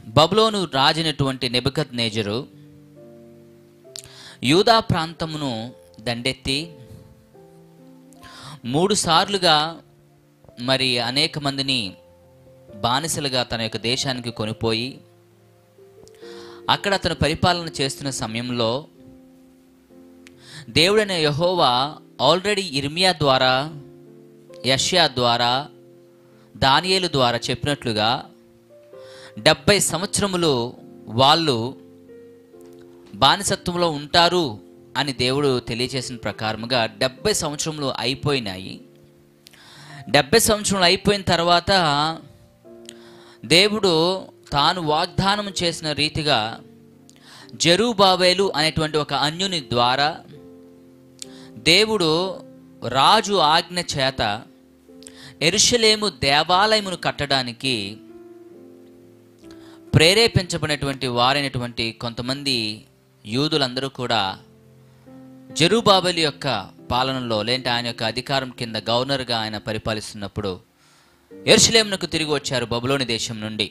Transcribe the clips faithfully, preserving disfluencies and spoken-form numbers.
బబులోను రాజైనటువంటి నెబుకద్నెజరు యూదా ప్రాంతమును దండెత్తి మూడు సార్లుగా మరి అనేక మందిని బానిసలుగా తన యొక్క దేశానికి కొనిపోయి అక్కడ అతను పరిపాలన చేస్తున్న సమయంలో దేవుడైన యెహోవా ఆల్రెడీ ఇర్మియా ద్వారా, యెషయా ద్వారా, దానియేలు ద్వారా చెప్పినట్లుగా డెబ్బై సంవత్సరములు వాళ్ళు బానిసత్వంలో ఉంటారు అని దేవుడు తెలియజేసిన ప్రకారముగా డెబ్బై సంవత్సరములు అయిపోయినాయి. డెబ్బై సంవత్సరములు అయిపోయిన తర్వాత దేవుడు తాను వాగ్దానం చేసిన రీతిగా జెరుబ్బాబెలు అనేటువంటి ఒక అన్యుని ద్వారా దేవుడు రాజు ఆజ్ఞ చేత యెరూషలేము దేవాలయమును కట్టడానికి ప్రేరేపించబడినటువంటి వారైనటువంటి కొంతమంది యూదులందరూ కూడా జెరుబ్బాబెలు యొక్క పాలనలో, లేదంటే ఆయన యొక్క అధికారం కింద గవర్నర్గా ఆయన పరిపాలిస్తున్నప్పుడు యెరూషలేమునకు తిరిగి వచ్చారు బబులోని దేశం నుండి.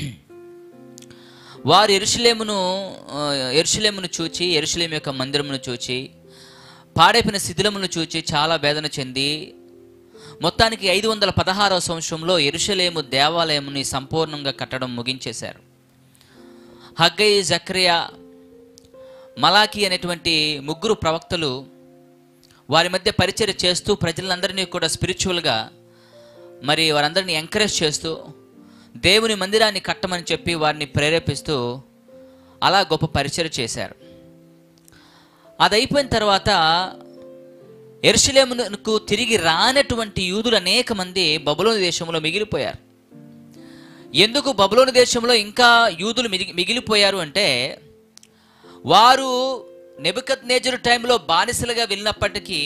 వారు యెరూషలేమును యెరూషలేమును చూచి, యెరూషలేము యొక్క మందిరమును చూచి, పాడైపోయిన శిథిలమును చూచి చాలా వేదన చెంది మొత్తానికి ఐదు వందల పదహారవ సంవత్సరంలో యెరూషలేము దేవాలయముని సంపూర్ణంగా కట్టడం ముగించేశారు. హగ్గయి, జకర్యా, మలాకి అనేటువంటి ముగ్గురు ప్రవక్తలు వారి మధ్య పరిచర్య చేస్తూ ప్రజలందరినీ కూడా స్పిరిచువల్గా మరి వారందరినీ ఎంకరేజ్ చేస్తూ దేవుని మందిరాన్ని కట్టమని చెప్పి వారిని ప్రేరేపిస్తూ అలా గొప్ప పరిచర్య చేశారు. అది అయిపోయిన తర్వాత యెరూషలేమునకు తిరిగి రానటువంటి యూదులు అనేక మంది బబులోను దేశంలో మిగిలిపోయారు. ఎందుకు బబులోను దేశంలో ఇంకా యూదులు మిగిలిపోయారు అంటే, వారు నెబుకద్నెజరు టైంలో బానిసలుగా వెళ్ళినప్పటికీ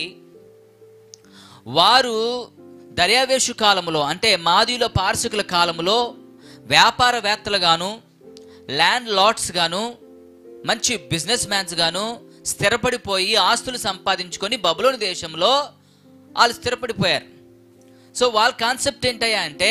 వారు దర్యావేషు కాలంలో, అంటే మాదీయుల పార్శికుల కాలంలో వ్యాపారవేత్తలుగాను, ల్యాండ్ లార్డ్స్ గాను, మంచి బిజినెస్ మ్యాన్స్ గాను స్థిరపడిపోయి ఆస్తులు సంపాదించుకొని బబులోను దేశంలో వాళ్ళు స్థిరపడిపోయారు. సో వాళ్ళ కాన్సెప్ట్ ఏంటయ్యా అంటే,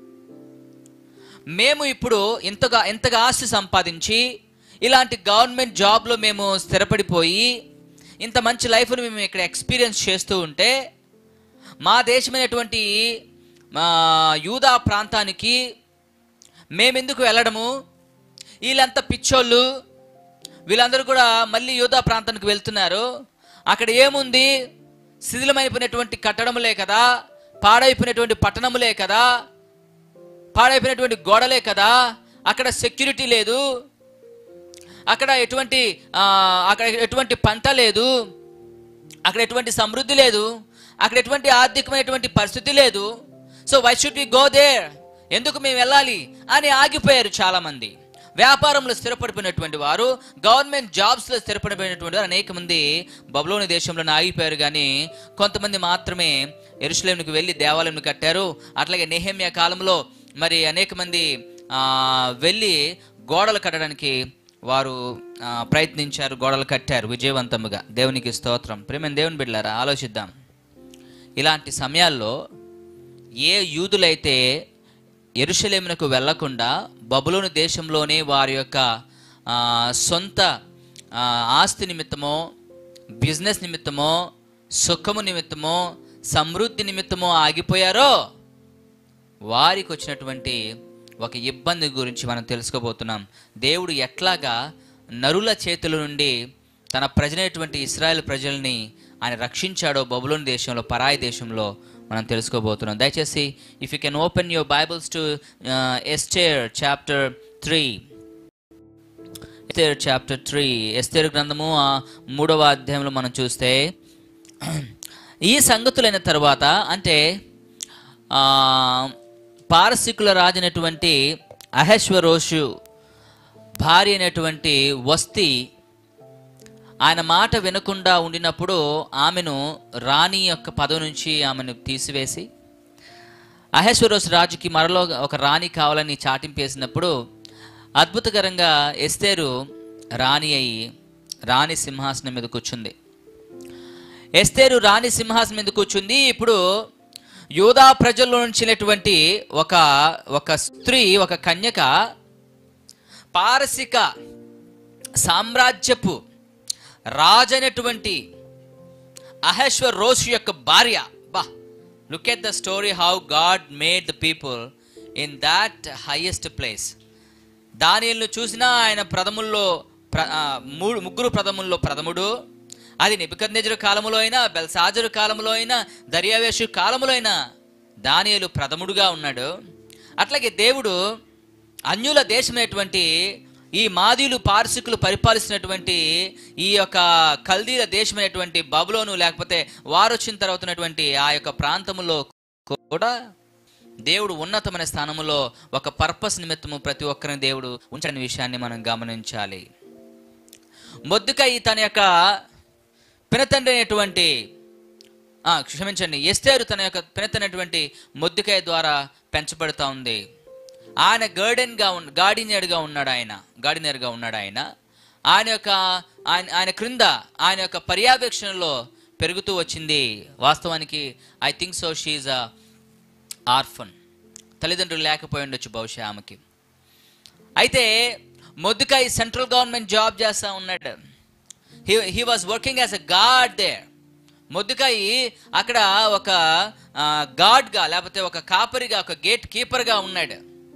మేము ఇప్పుడు ఇంతగా ఇంతగా ఆస్తి సంపాదించి ఇలాంటి గవర్నమెంట్ జాబ్లో మేము స్థిరపడిపోయి ఇంత మంచి లైఫ్ను మేము ఇక్కడ ఎక్స్పీరియన్స్ చేస్తూ ఉంటే మా దేశమైనటువంటి మా యూదా ప్రాంతానికి మేమెందుకు వెళ్ళడము? వీళ్ళంతా పిచ్చోళ్ళు, వీళ్ళందరూ కూడా మళ్ళీ యూదా ప్రాంతానికి వెళ్తున్నారు. అక్కడ ఏముంది? శిథిలమైపోయినటువంటి కట్టడములే కదా, పాడైపోయినటువంటి పట్టణములే కదా, పాడైపోయినటువంటి గోడలే కదా, అక్కడ సెక్యూరిటీ లేదు, అక్కడ ఎటువంటి అక్కడ ఎటువంటి పంట లేదు, అక్కడ ఎటువంటి సమృద్ధి లేదు, అక్కడ ఎటువంటి ఆర్థికమైనటువంటి పరిస్థితి లేదు. So why should we go there? ఎందుకు మేము వెళ్ళాలి అని ఆగిపోయారు చాలామంది. వ్యాపారంలో స్థిరపడిపోయినటువంటి వారు, గవర్నమెంట్ జాబ్స్లో స్థిరపడిపోయినటువంటి వారు అనేక మంది బబులోని దేశంలో ఆగిపోయారు. కానీ కొంతమంది మాత్రమే యెరూషలేముకు వెళ్ళి దేవాలయం కట్టారు. అట్లాగే నెహెమ్యా కాలంలో మరి అనేక మంది వెళ్ళి గోడలు కట్టడానికి వారు ప్రయత్నించారు, గోడలు కట్టారు విజయవంతముగా. దేవునికి స్తోత్రం. ప్రేమైన దేవుని బిడ్డలారా, ఆలోచిద్దాం. ఇలాంటి సమయాల్లో ఏ యూదులైతే యెరూషలేమునకు వెళ్లకుండా బబులోను దేశంలోనే వారి యొక్క సొంత ఆస్తి నిమిత్తమో, బిజినెస్ నిమిత్తమో, సుఖము నిమిత్తమో, సమృద్ధి నిమిత్తమో ఆగిపోయారో వారికి వచ్చినటువంటి ఒక ఇబ్బంది గురించి మనం తెలుసుకోబోతున్నాం. దేవుడు ఎట్లాగా నరుల చేతుల నుండి తన ప్రజలైనటువంటి ఇశ్రాయేల్ ప్రజల్ని ఆయన రక్షించాడో బబులోను దేశంలో, పరాయి దేశంలో మనం తెలుసుకోబోతున్నాం. దయచేసి if you can open your Bibles to Esther chapter three. Esther chapter three ఎస్తేరు గ్రంథము మూడవ అధ్యాయంలో మనం చూస్తే, ఈ సంగతులైన తర్వాత, అంటే పారసీకుల రాజైనటువంటి అహష్వేరోషు భార్య అయినటువంటి వస్తి ఆయన మాట వినకుండా ఉండినప్పుడు ఆమెను రాణి యొక్క పదవి నుంచి ఆమెను తీసివేసి అహష్వేరోషు రాజుకి మరలో ఒక రాణి కావాలని చాటింపేసినప్పుడు అద్భుతకరంగా ఎస్తేరు రాణి అయి రాణి సింహాసనం మీద కూర్చుంది. ఎస్తేరు రాణి సింహాసనం మీద కూర్చుంది. ఇప్పుడు యూదా ప్రజల్లో నుంచినటువంటి ఒక ఒక స్త్రీ, ఒక కన్యక పారసిక సామ్రాజ్యపు రాజైనటువంటి అహశ్వరోషు యొక్క భార్య. బా, look at the story how God made the people in that highest place. దానియేలును చూసినా ఆయన ప్రథముల్లో ప్ర మూడు ముగ్గురు ప్రథముల్లో ప్రథముడు. అది నెబుకద్నెజరు కాలములో అయినా, బెల్షాజరు కాలములో అయినా, దర్యావేషు కాలములో అయినా దానియేలు ప్రథముడుగా ఉన్నాడు. అట్లాగే దేవుడు అన్యుల దేశమైనటువంటి ఈ మాదీయులు పారసికులు పరిపాలిస్తున్నటువంటి ఈ యొక్క కల్దీల దేశమైనటువంటి బబులోను, లేకపోతే వారు వచ్చిన తర్వాత ఉన్నటువంటి ఆ యొక్క ప్రాంతములో కూడా దేవుడు ఉన్నతమైన స్థానములో ఒక పర్పస్ నిమిత్తము ప్రతి ఒక్కరిని దేవుడు ఉంచిన విషయాన్ని మనం గమనించాలి. మొర్దెకై తన యొక్క పినతండ్రి అయినటువంటి క్షమించండి ఎస్తేరు తన యొక్క పినతండ్రి మొర్దెకై ద్వారా పెంచబడుతూ ఉంది. ఆయన గార్డెన్గా ఉన్న గార్డినియర్గా ఉన్నాడు ఆయన గార్డినియర్గా ఉన్నాడు ఆయన ఆయన యొక్క ఆయన ఆయన క్రింద ఆయన యొక్క పర్యవేక్షణలో పెరుగుతూ వచ్చింది. వాస్తవానికి I think so she a orphan, తల్లిదండ్రులు లేకపోయి ఉండొచ్చు బహుశా ఆమెకి. అయితే మొర్దెకై సెంట్రల్ గవర్నమెంట్ జాబ్ చేస్తూ ఉన్నాడు. He he was working as a guard there. Mordecai అక్కడ ఒక గార్డ్గా, లేకపోతే ఒక కాపరిగా, ఒక గేట్ కీపర్గా ఉన్నాడు.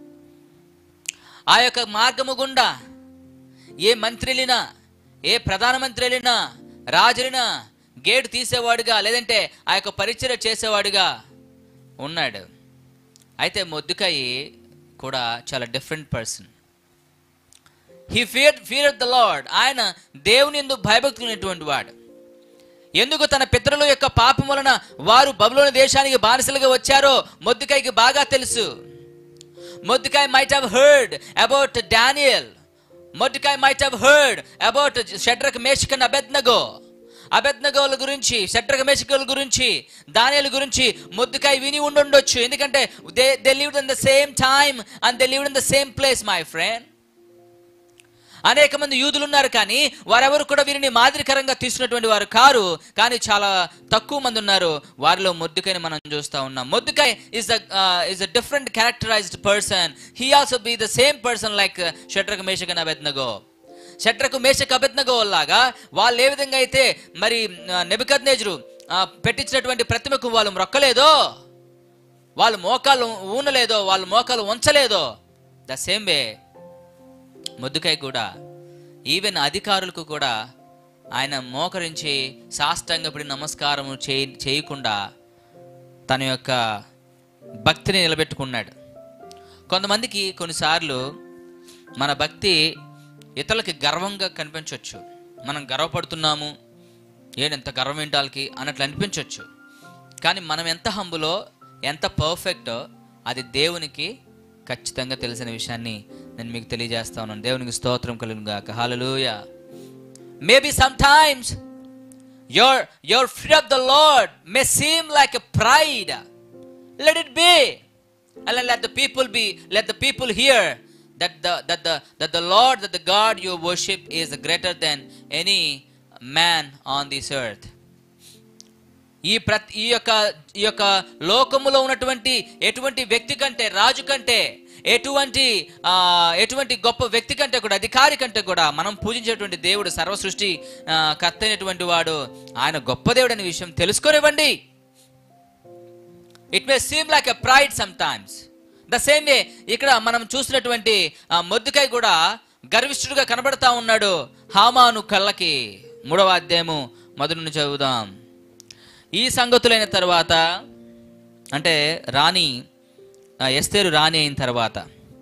ఆ యొక్క మార్గము గుండా ఏ మంత్రి వెళ్ళినా, ఏ ప్రధానమంత్రి వెళ్ళినా, రాజు వెళ్ళినా గేటు తీసేవాడుగా, లేదంటే ఆ యొక్క పరిచర్య చేసేవాడుగా ఉన్నాడు. అయితే మొర్దెకై కూడా చాలా different person. He feared feared the Lord. ఆయన దేవుని యందు భయభక్తులైనటువంటి వాడు. ఎందుకు తన పితరుల యొక్క పాపం వలన వారు బబులోను దేశానికి బానిసలుగా వచ్చారో మొర్దెకైకి బాగా తెలుసు. Mordecai might have heard about Daniel. Mordecai might have heard about Shadrach, Meshach and Abednego. అబెద్నెగోల గురించి, షడ్రక్ మేషకుల గురించి, దానియేలు గురించి మొర్దెకై విని ఉండొచ్చు. ఎందుకంటే they they lived in the same time and they lived in the same place my friend. అనేక మంది యూదులు ఉన్నారు, కానీ వారెవరు కూడా వీరిని మాదిరికరంగా తీసుకున్నటువంటి వారు కారు. కానీ చాలా తక్కువ మంది ఉన్నారు. వారిలో మొర్దెకైని మనం చూస్తూ ఉన్నాం. Mordecai is the is a different characterized person. He also be the same person like Shadrach, Meshach and Abednego. షడ్రకు, మేషక్, అబెద్నెగో లాగా వాళ్ళు ఏ విధంగా అయితే మరి నెబుకద్నెజరు పెట్టించినటువంటి ప్రతిమకు వాళ్ళు మొక్కలేదో, వాళ్ళు మోకాలు ఊనలేదో, వాళ్ళు మోకాలు ఉంచలేదో, ద సేమ్ వే మొర్దెకై కూడా ఈవెన్ అధికారులకు కూడా ఆయన మోకరించి సాష్టాంగపడి నమస్కారము చేయ చేయకుండా తన యొక్క భక్తిని నిలబెట్టుకున్నాడు. కొంతమందికి కొన్నిసార్లు మన భక్తి ఇతరులకి గర్వంగా కనిపించవచ్చు. మనం గర్వపడుతున్నాము, ఏంటంత గర్వం ఏంటి వాళ్ళకి అన్నట్లు అనిపించవచ్చు. కానీ మనం ఎంత హంబులో, ఎంత పర్ఫెక్టో అది దేవునికి ఖచ్చితంగా తెలిసిన విషయాన్ని నేను మీకు తెలియజేస్తా ఉన్నాను. దేవునికి స్తోత్రం కలుగును గాక. Hallelujah. Maybe sometimes your your fear of the Lord may seem like a pride. Let it be, and let the people be let the people hear that the that the that the Lord, that the God you worship is greater than any man on this earth. ఈ ప్రతి ఈ యొక్క ఈ యొక్క లోకములో ఉన్నటువంటి ఎటువంటి వ్యక్తి కంటే, రాజు కంటే, ఎటువంటి ఎటువంటి గొప్ప వ్యక్తి కంటే కూడా, అధికారి కంటే కూడా మనం పూజించేటువంటి దేవుడు, సర్వ సృష్టి కర్త అయినటువంటి వాడు, ఆయన గొప్ప దేవుడు అనే విషయం తెలుసుకోనివ్వండి. It may seem like a pride sometimes. The same way ఇక్కడ మనం చూసినటువంటి మొర్దెకై కూడా గర్విష్ఠుడుగా కనబడతా ఉన్నాడు హామాను కళ్ళకి. మూడవ అధ్యాయము మొదటి నుంచి చదువుదాం. ఈ సంగతులైన తర్వాత, అంటే రాణి ఎస్తేరు రాణి అయిన తర్వాత,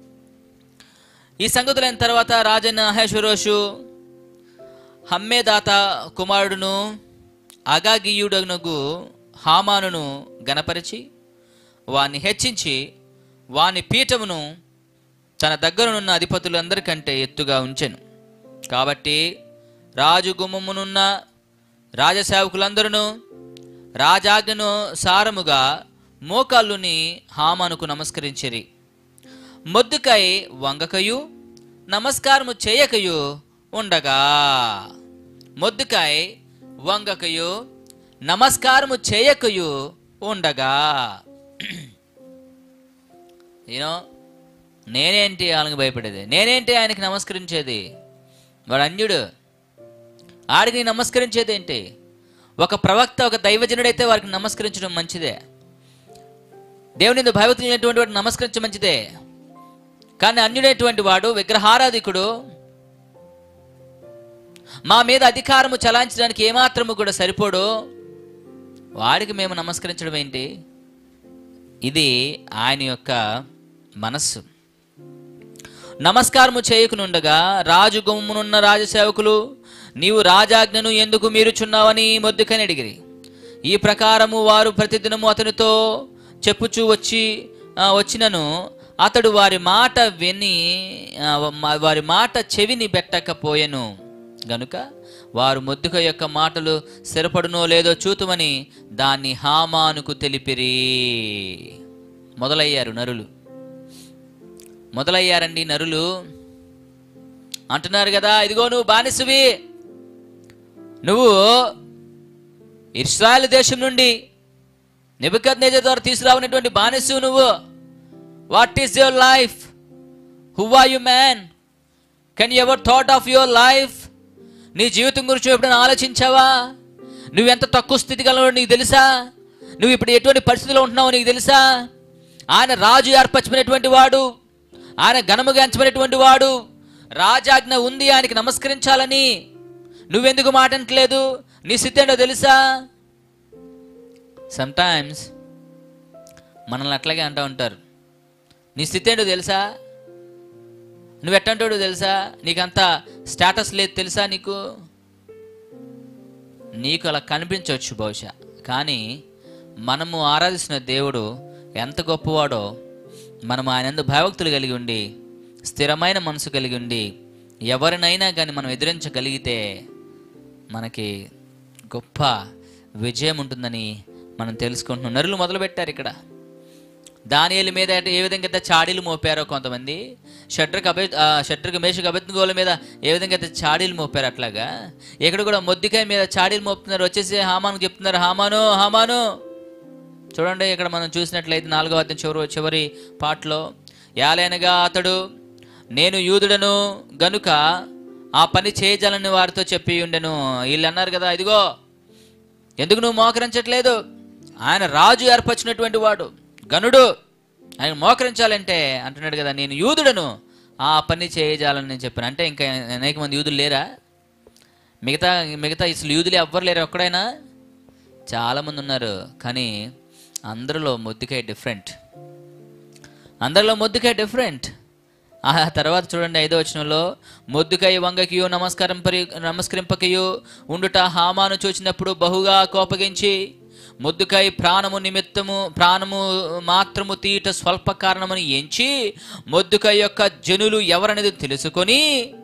ఈ సంగతులైన తర్వాత రాజైన అహష్వేరోషు హమ్మేదాత కుమారుడును అగాగీయుడనగు హామానును గణపరిచి వాని హెచ్చించి వాని పీఠమును తన దగ్గరనున్న అధిపతులందరికంటే ఎత్తుగా ఉంచెను. కాబట్టి రాజు గుమ్మమునున్న రాజసేవకులందరూ రాజాజ్ఞను సారముగా మోకాళ్ళుని హామానుకు నమస్కరించిరి. మొర్దెకై వంగకయు నమస్కారము చేయకయు ఉండగా, మొర్దెకై వంగకయు నమస్కారము చేయకయు ఉండగా. యూనో నేనేంటి వాళ్ళకి భయపడేది, నేనేంటి ఆయనకి నమస్కరించేది? వాడు అన్యుడు, ఆడికి నమస్కరించేది ఏంటి? ఒక ప్రవక్త, ఒక దైవజనుడైతే వారికి నమస్కరించడం మంచిదే, దేవుని భయభక్తులు లేనటువంటి వాడు నమస్కరించడం మంచిదే. కానీ అన్యుడైనటువంటి వాడు, విగ్రహారాధికుడు, మా మీద అధికారము చలాయించడానికి ఏమాత్రము కూడా సరిపోడు, వాడికి మేము నమస్కరించడం ఏంటి? ఇది ఆయన యొక్క మనస్సు. నమస్కారము చేయకునుండగా రాజు గుమ్మనున్న రాజసేవకులు, నీవు రాజాజ్ఞను ఎందుకు మీరుచున్నావని మొర్దెకైని అడిగిరి. ఈ ప్రకారము వారు ప్రతిదినము అతనితో చెప్పుచూ వచ్చి వచ్చినను అతడు వారి మాట విని వారి మాట చెవిని పెట్టకపోయెను గనుక వారు మొర్దెకై యొక్క మాటలు స్థిరపడునో లేదో చూతుమని దాన్ని హామానుకు తెలిపిరి. మొదలయ్యారు నరులు, మొదలయ్యారండి నరులు. అంటున్నారు కదా, ఇదిగో నువ్వు బానిసవి, నువ్వు ఇశ్రాయేలు దేశం నుండి నెబుకద్నెజర్ ద్వారా తీసుకురావనటువంటి బానిసవు నువ్వు. What is your life? Who are you man? Can you ever thought of your life? నీ జీవితం గురించి ఎప్పుడైనా ఆలోచించావా? నువ్వెంత తక్కువ స్థితి గలవో నీకు తెలుసా? నువ్వు ఇప్పుడు ఎటువంటి పరిస్థితిలో ఉంటున్నావో నీకు తెలుసా? ఆయన రాజు ఏర్పరచుకునేటువంటి వాడు, ఆయన ఘనముగా ఎంచబడినటువంటి వాడు, రాజాజ్ఞ ఉంది ఆయనకి నమస్కరించాలని. నువ్వెందుకు మాటంటలేదు? నీ స్థితి ఏంటో తెలుసా? సమ్టైమ్స్ మనల్ని అట్లాగే అంటూ ఉంటారు, నీ స్థితి ఏంటో తెలుసా? నువ్వు ఎట్టంటాడు తెలుసా? నీకంత స్టేటస్ లేదు తెలుసా? నీకు నీకు అలా కనిపించవచ్చు బహుశా, కానీ మనము ఆరాధిస్తున్న దేవుడు ఎంత గొప్పవాడో, మనం ఆయన యందు భయభక్తులు కలిగి ఉండి స్థిరమైన మనసు కలిగి ఉండి ఎవరినైనా కానీ మనం ఎదిరించగలిగితే మనకి గొప్ప విజయం ఉంటుందని మనం తెలుసుకుంటున్నాం. నరులు మొదలుపెట్టారు ఇక్కడ. దానియేలు మీద ఏ విధంగా అయితే చాడీలు మోపారో కొంతమంది, షడ్రకు అభి షడ్రకు మేషకు అబేద్నెగోల మీద ఏ విధంగా అయితే చాడీలు మోపారు, అట్లాగా ఇక్కడ కూడా మొర్దెకై మీద చాడీలు మోపుతున్నారు. వచ్చేసి హామాను చెప్తున్నారు, హామాను హామాను చూడండి, ఇక్కడ మనం చూసినట్లయితే నాలుగవ అధ్యాయం చివరి చివరి పాటలో, యాలైనగా అతడు నేను యూదుడను గనుక ఆ పని చేయజాలని వారితో చెప్పి ఉండెను. వీళ్ళు అన్నారు కదా, ఇదిగో ఎందుకు నువ్వు మోకరించట్లేదు? ఆయన రాజు ఏర్పరిచినటువంటి వాడు, గనుడు, ఆయన మోకరించాలంటే అంటున్నాడు కదా, నేను యూదుడను ఆ పని చేయజాలని నేను చెప్పాను. అంటే ఇంకా అనేక మంది యూదులు లేరా? మిగతా మిగతా అసలు యూదులే ఎవ్వరు లేరు, ఒక్కడైనా? చాలామంది ఉన్నారు, కానీ అందరిలో మొర్దెకై డిఫరెంట్. అందరిలో మొర్దెకై డిఫరెంట్. ఆ తర్వాత చూడండి ఐదో వచనంలో, మొర్దెకై వంగకియు నమస్కారం పరి నమస్కరింపకయు ఉండుట హామాను చూచినప్పుడు బహుగా కోపగించి, మొర్దెకై ప్రాణము నిమిత్తము ప్రాణము మాత్రము తీట స్వల్ప కారణమని ఎంచి మొర్దెకై యొక్క జనులు ఎవరనేది తెలుసుకొని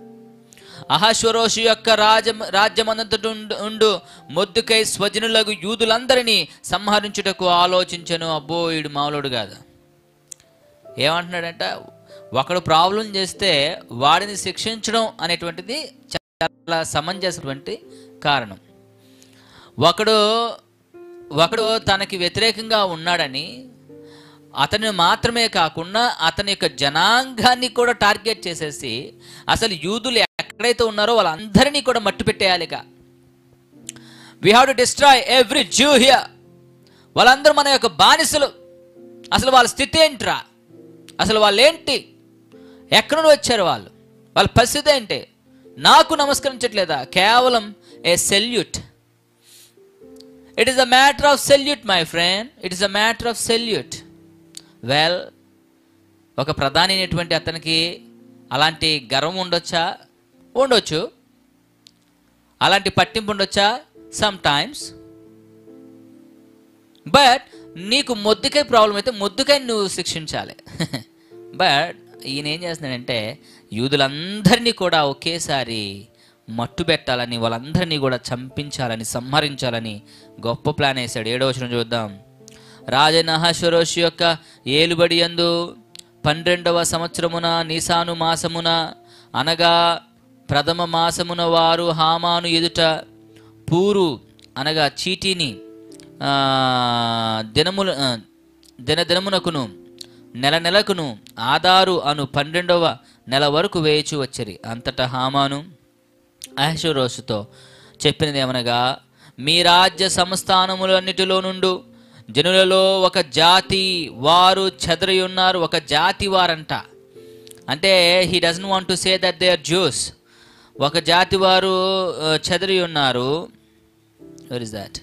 అహష్వేరోషు యొక్క రాజ రాజ్యమంతట ఉండు మొర్దెకై స్వజనులకు యూదులందరినీ సంహరించుటకు ఆలోచించను. అబ్బో, వీడు మామూలుడు కాదు. ఏమంటున్నాడంట, ఒకడు ప్రాబ్లం చేస్తే వాడిని శిక్షించడం అనేటువంటిది చాలా సమంజసమైనటువంటి కారణం. ఒకడు ఒకడు తనకి వ్యతిరేకంగా ఉన్నాడని అతను మాత్రమే కాకుండా అతని యొక్క జనాంగాన్ని కూడా టార్గెట్ చేసేసి అసలు యూదులు ఎక్కడైతే ఉన్నారో వాళ్ళందరినీ కూడా మట్టు పెట్టేయాలిక. We have to destroy every Jew here. వాళ్ళందరూ మన యొక్క బానిసలు. అసలు వాళ్ళ స్థితి ఏంట్రా? అసలు వాళ్ళు ఏంటి? ఎక్కడ నుండి వచ్చారు వాళ్ళు? వాళ్ళ పరిస్థితి ఏంటి? నాకు నమస్కరించట్లేదా? కేవలం a salute. It is a matter of salute my friend, it is a matter of salute. Well, ఒక ప్రధాని అయినటువంటి అతనికి అలాంటి గర్వం ఉండొచ్చా? ఉండొచ్చు. అలాంటి పట్టింపు ఉండొచ్చా? Sometimes. బట్ నీకు మొర్దెకై ప్రాబ్లం అయితే మొర్దెకై నువ్వు శిక్షించాలి. బట్ ఈయన ఏం చేస్తున్నాడంటే యూదులందరినీ కూడా ఒకేసారి మట్టు పెట్టాలని, వాళ్ళందరినీ కూడా చంపించాలని, సంహరించాలని గొప్ప ప్లాన్ వేశాడు. ఏడవ వచనం చూద్దాం. రాజైన అహష్వేరోషు యొక్క ఏలుబడి యందు పన్నెండవ సంవత్సరమున నీసాను మాసమున అనగా ప్రథమ మాసమున వారు హామాను ఎదుట పూరు అనగా చీటీని దినముల దినదినమునకును నెల నెలకును ఆదారు అను పన్నెండవ నెల వరకు వేయచు వచ్చిరి. అంతటా హామాను అహష్వేరోషుతో చెప్పినదేమనగా, మీ రాజ్య సంస్థానములన్నిటిలో నుండు జనులలో ఒక జాతి వారు చెదరి ఉన్నారు. ఒక జాతి వారంట. అంటే he doesn't want to say that they are Jews. ఒక జాతి వారు చెదరి ఉన్నారు. Where is that?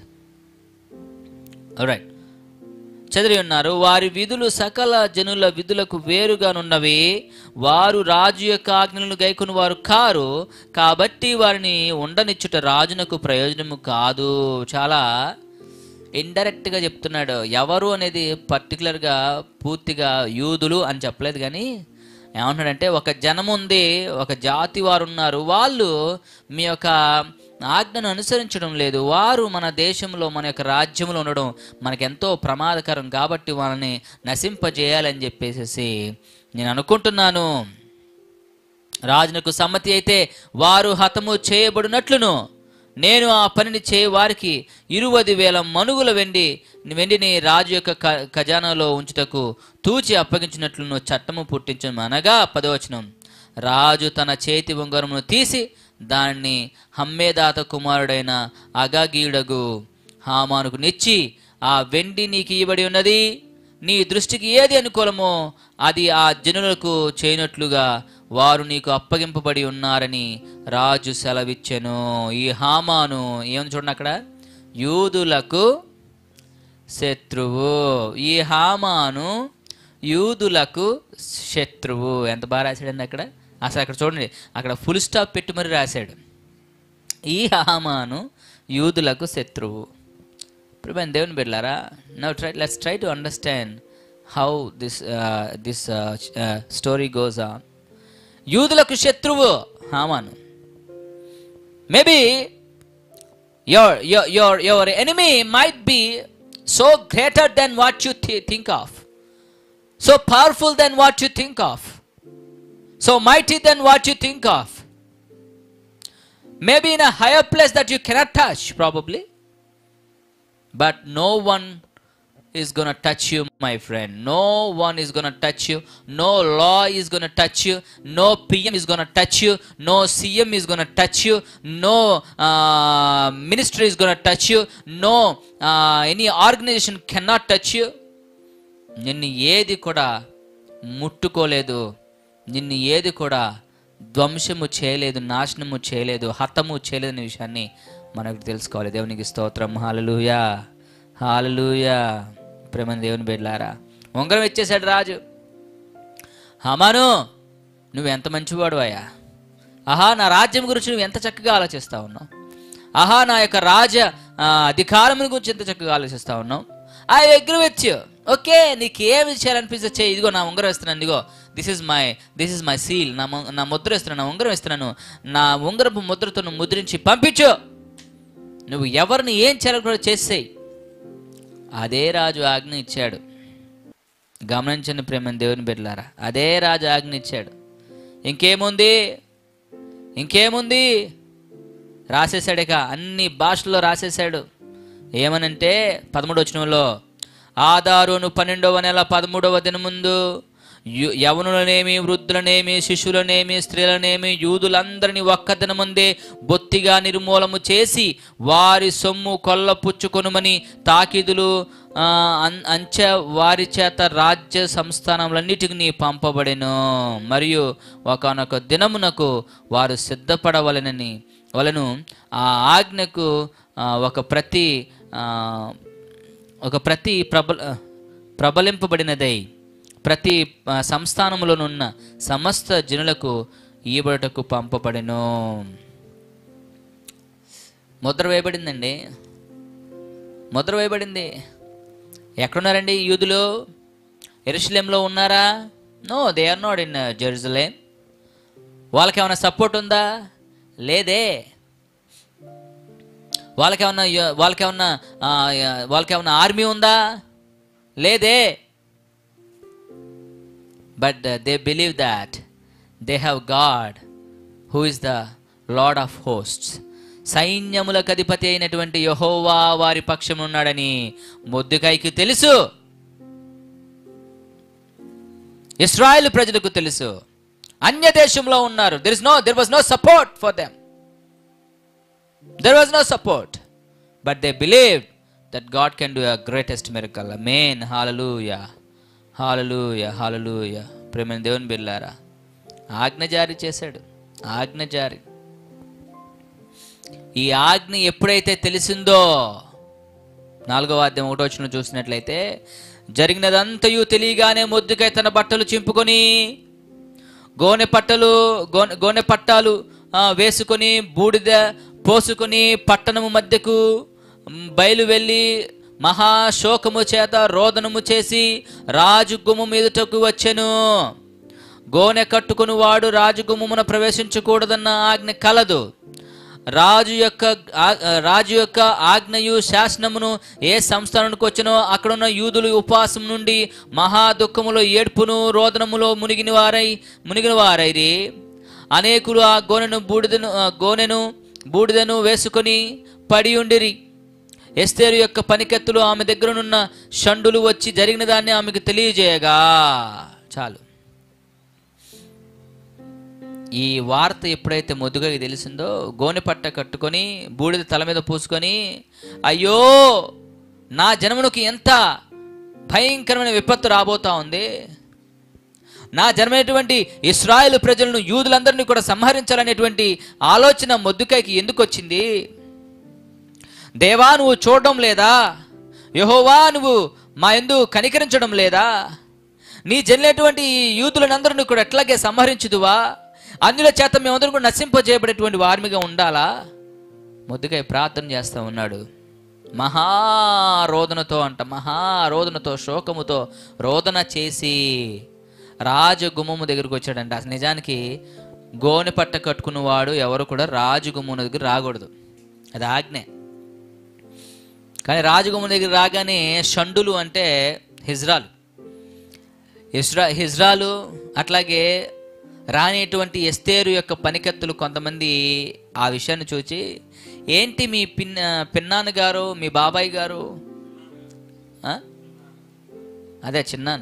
రైట్, చెదరి ఉన్నారు. వారి విధులు సకల జనుల విధులకు వేరుగానున్నవి. వారు రాజు యొక్క ఆజ్ఞలను గైకొని వారు కారు, కాబట్టి వారిని ఉండనిచ్చుట రాజునకు ప్రయోజనము కాదు. చాలా ఇండైరెక్ట్గా చెప్తున్నాడు. ఎవరు అనేది పర్టికులర్గా పూర్తిగా యూదులు అని చెప్పలేదు, కానీ ఏమంటున్నాడంటే ఒక జనం ఉంది, ఒక జాతి వారు ఉన్నారు. వాళ్ళు మీ యొక్క ఆజ్ఞను అనుసరించడం లేదు. వారు మన దేశంలో మన యొక్క రాజ్యంలో ఉండడం మనకెంతో ప్రమాదకరం, కాబట్టి వాళ్ళని నశింపజేయాలని చెప్పేసి నేను అనుకుంటున్నాను. రాజునకు సమ్మతి అయితే వారు హతము చేయబడినట్లును నేను ఆ పనిని చేయ వారికి ఇరువది వేల మనుగుల వెండి వెండిని రాజు యొక్క ఖజానాలో ఉంచుటకు తూచి అప్పగించినట్లును చట్టము పుట్టించను. అనగా పదవచనం, రాజు తన చేతి ఉంగరమును తీసి దాన్ని హమ్మేదాత కుమారుడైన అగాగీయుడగు హామానుకు నిచ్చి, ఆ వెండి నీకు ఇవ్వబడి ఉన్నది, నీ దృష్టికి ఏది అనుకూలమో అది ఆ జనులకు చేయనట్లుగా వారు నీకు అప్పగింపబడి ఉన్నారని రాజు సెలవిచ్చెను. ఈ హామాను ఏమని చూడండి అక్కడ, యూదులకు శత్రువు. ఈ హామాను యూదులకు శత్రువు. ఎంత బాగా రాశాడండి అక్కడ. అసలు అక్కడ చూడండి, అక్కడ ఫుల్ స్టాప్ పెట్టి మరి రాశాడు. ఈ హామాను యూదులకు శత్రువు. ఇప్పుడు దేవుని బిడ్డలారా, now try let's try to understand how this this story goes on. యూదులకు శత్రువు హామాను. Maybe your your your enemy might be so greater than what you think of, so powerful than what you think of, so mighty than what you think of, maybe in a higher place that you cannot touch probably, but no one is going to touch you, my friend. No one is going to touch you. No law is going to touch you. No P M is going to touch you. No C M is going to touch you. No uh, ministry is going to touch you. No uh, any organization cannot touch you. నిన్ను ఏది కూడా ముట్టుకోలేదు, నిన్ను ఏది కూడా ధ్వంసము చేయలేదు, నాశనము చేయలేదు, హతము చేయలేదు అనే విషయాన్ని మనకు తెలుసుకోవాలి. దేవునికి స్తోత్రం. హల్లెలూయా, హల్లెలూయా. ప్రేమ దేవుని బిడ్డలారా, ఉంగరం ఇచ్చేశాడు రాజు. హామాను, నువ్వు ఎంత మంచివాడు అయ్యా. ఆహా, నా రాజ్యం గురించి నువ్వు ఎంత చక్కగా ఆలోచిస్తా ఉన్నావు. ఆహా, నా యొక్క రాజ అధికారం గురించి ఎంత చక్కగా ఆలోచిస్తా ఉన్నావు. I agree with you. Okay, నీకు ఏమి చేయాలనిపిస్తే చేయి. ఇదిగో నా ఉంగరం ఇస్తున్నాను, ఇదిగో this is my this is my seal. నా నా ముద్ర ఇస్తున్నాను, నా ఉంగరం ఇస్తున్నాను. నా ఉంగరపు ముద్రతో నువ్వు ముద్రించి పంపించు. నువ్వు ఎవరిని ఏం చేయాలని కూడా చేసేయి. అదే రాజు ఆజ్ఞ ఇచ్చాడు. గమనించండి ప్రేమ దేవుని బిడ్డలారా, అదే రాజు ఆజ్ఞ ఇచ్చాడు. ఇంకేముంది ఇంకేముంది రాసేసాడు. ఇక అన్ని భాషల్లో రాసేసాడు. ఏమనంటే పదమూడు వచనంలో, ఆదారును పన్నెండవ నెల పదమూడవ దిన ముందు యవనులనేమి, వృద్ధులనేమి, శిశువులనేమి, స్త్రీలనేమి, యూదులందరినీ ఒక్క దినముందే బొత్తిగా నిర్మూలము చేసి వారి సొమ్ము కొల్లపుచ్చుకొనుమని తాకీదులు అంచె వారి చేత రాజ్య సంస్థానములన్నిటికీ పంపబడెను. మరియు ఒకనొక దినమునకు వారు సిద్ధపడవలెనని వలను ఆ ఆజ్ఞకు ఒక ప్రతి ఒక ప్రతి ప్రబల ప్రబలింపబడినదై ప్రతి సంస్థానములోనున్న సమస్త జనులకు ఈబడటకు పంపబడెను. ముద్ర వేయబడిందండి, ముద్ర వేయబడింది. ఎక్కడున్నారండి యూదులు? యెరూషలేంలో ఉన్నారా? No, they are not in Jerusalem. వాళ్ళకి ఏమైనా సపోర్ట్ ఉందా? లేదే. వాళ్ళకేమన్నా వాళ్ళకేమన్నా వాళ్ళకేమన్నా ఆర్మీ ఉందా? లేదే. But they believe that they have God who is the Lord of hosts. సైన్యములకు అధిపతి అయినటువంటి యెహోవా వారి పక్షం ఉన్నాడని మొర్దెకైకి తెలుసు. ఇశ్రాయేలు ప్రజలకు తెలుసు, అన్య దేశంలో ఉన్నారు. There is no there was no support for them. There was no support, but they believe that God can do a greatest miracle. Amen. Hallelujah, hallelujah, hallelujah. ప్రేమైన దేవుని బిడ్డలారా, ఆజ్ఞ జారీ చేశాడు. ఆజ్ఞ జారీ. ఈ ఆజ్ఞ ఎప్పుడైతే తెలిసిందో, నాలుగవ అధ్యాయం ఒకటో వచనం చూసినట్లయితే, జరిగినదంతయు తెలియగానే మొర్దెకై తన బట్టలు చింపుకొని గోనె పట్టలు గోనె గోనె పట్టాలు వేసుకొని బూడిద పోసుకొని పట్టణము మధ్యకు బయలు వెళ్ళి మహాశోకము చేత రోదనము చేసి రాజు గుమ్మం ఎదుటకు వచ్చెను. గోనె కట్టుకుని వాడు రాజు గుమ్మమున ప్రవేశించకూడదన్న ఆజ్ఞ కలదు. రాజు యొక్క రాజు యొక్క ఆజ్ఞయు శాసనమును ఏ సంస్థానానికి వచ్చినో అక్కడున్న యూదులు ఉపవాసం నుండి మహా దుఃఖములో ఏడ్పును రోదనములో మునిగిన వారై మునిగిన వారైరి. అనేకులు ఆ గోనెను బూడిదను గోనెను బూడిదను వేసుకొని పడి ఉండిరి. ఎస్తేరు యొక్క పనికెత్తులు ఆమె దగ్గరనున్న షండులు వచ్చి జరిగిన దాన్ని ఆమెకు తెలియజేయగా, చాలు. ఈ వార్త ఎప్పుడైతే మొద్దుకైకి తెలిసిందో, గోనె పట్ట కట్టుకొని బూడిద తల మీద పూసుకొని, అయ్యో నా జనమునకు ఎంత భయంకరమైన విపత్తు రాబోతా ఉంది, నా జన్మైనటువంటి ఇశ్రాయేలు ప్రజలను యూదులందరినీ కూడా సంహరించాలనేటువంటి ఆలోచన మొద్దుకైకి ఎందుకు వచ్చింది? దేవా నువ్వు చూడడం లేదా? యెహోవా నువ్వు మా యందు కనికరించడం లేదా? నీ జన్మైనటువంటి యూదులందరినీ కూడా ఎట్లాగే సంహరించుదువా? అందుల చేత మేమందరం కూడా నశింపజేయబడేటువంటి వారిగా ఉండాలా? మొద్దుకై ప్రార్థన చేస్తూ ఉన్నాడు. మహారోదనతో అంట మహారోదనతో శోకముతో రోదన చేసి రాజగుమ్మము దగ్గరకు వచ్చాడంట. అసలు నిజానికి గోనె పట్ట కట్టుకున్నవాడు ఎవరు కూడా రాజగుమ్మం దగ్గర రాకూడదు, అది ఆజ్ఞ. కానీ రాజగుమ్మం దగ్గర రాగానే షండులు అంటే హిజ్రాలు, ఇస్రా హిజ్రాలు అట్లాగే రానేటువంటి ఎస్తేరు యొక్క పనికత్తులు కొంతమంది ఆ విషయాన్ని చూచి, ఏంటి మీ పిన్న పిన్నాన్న గారు మీ బాబాయ్ గారు, అదే చిన్నాన్న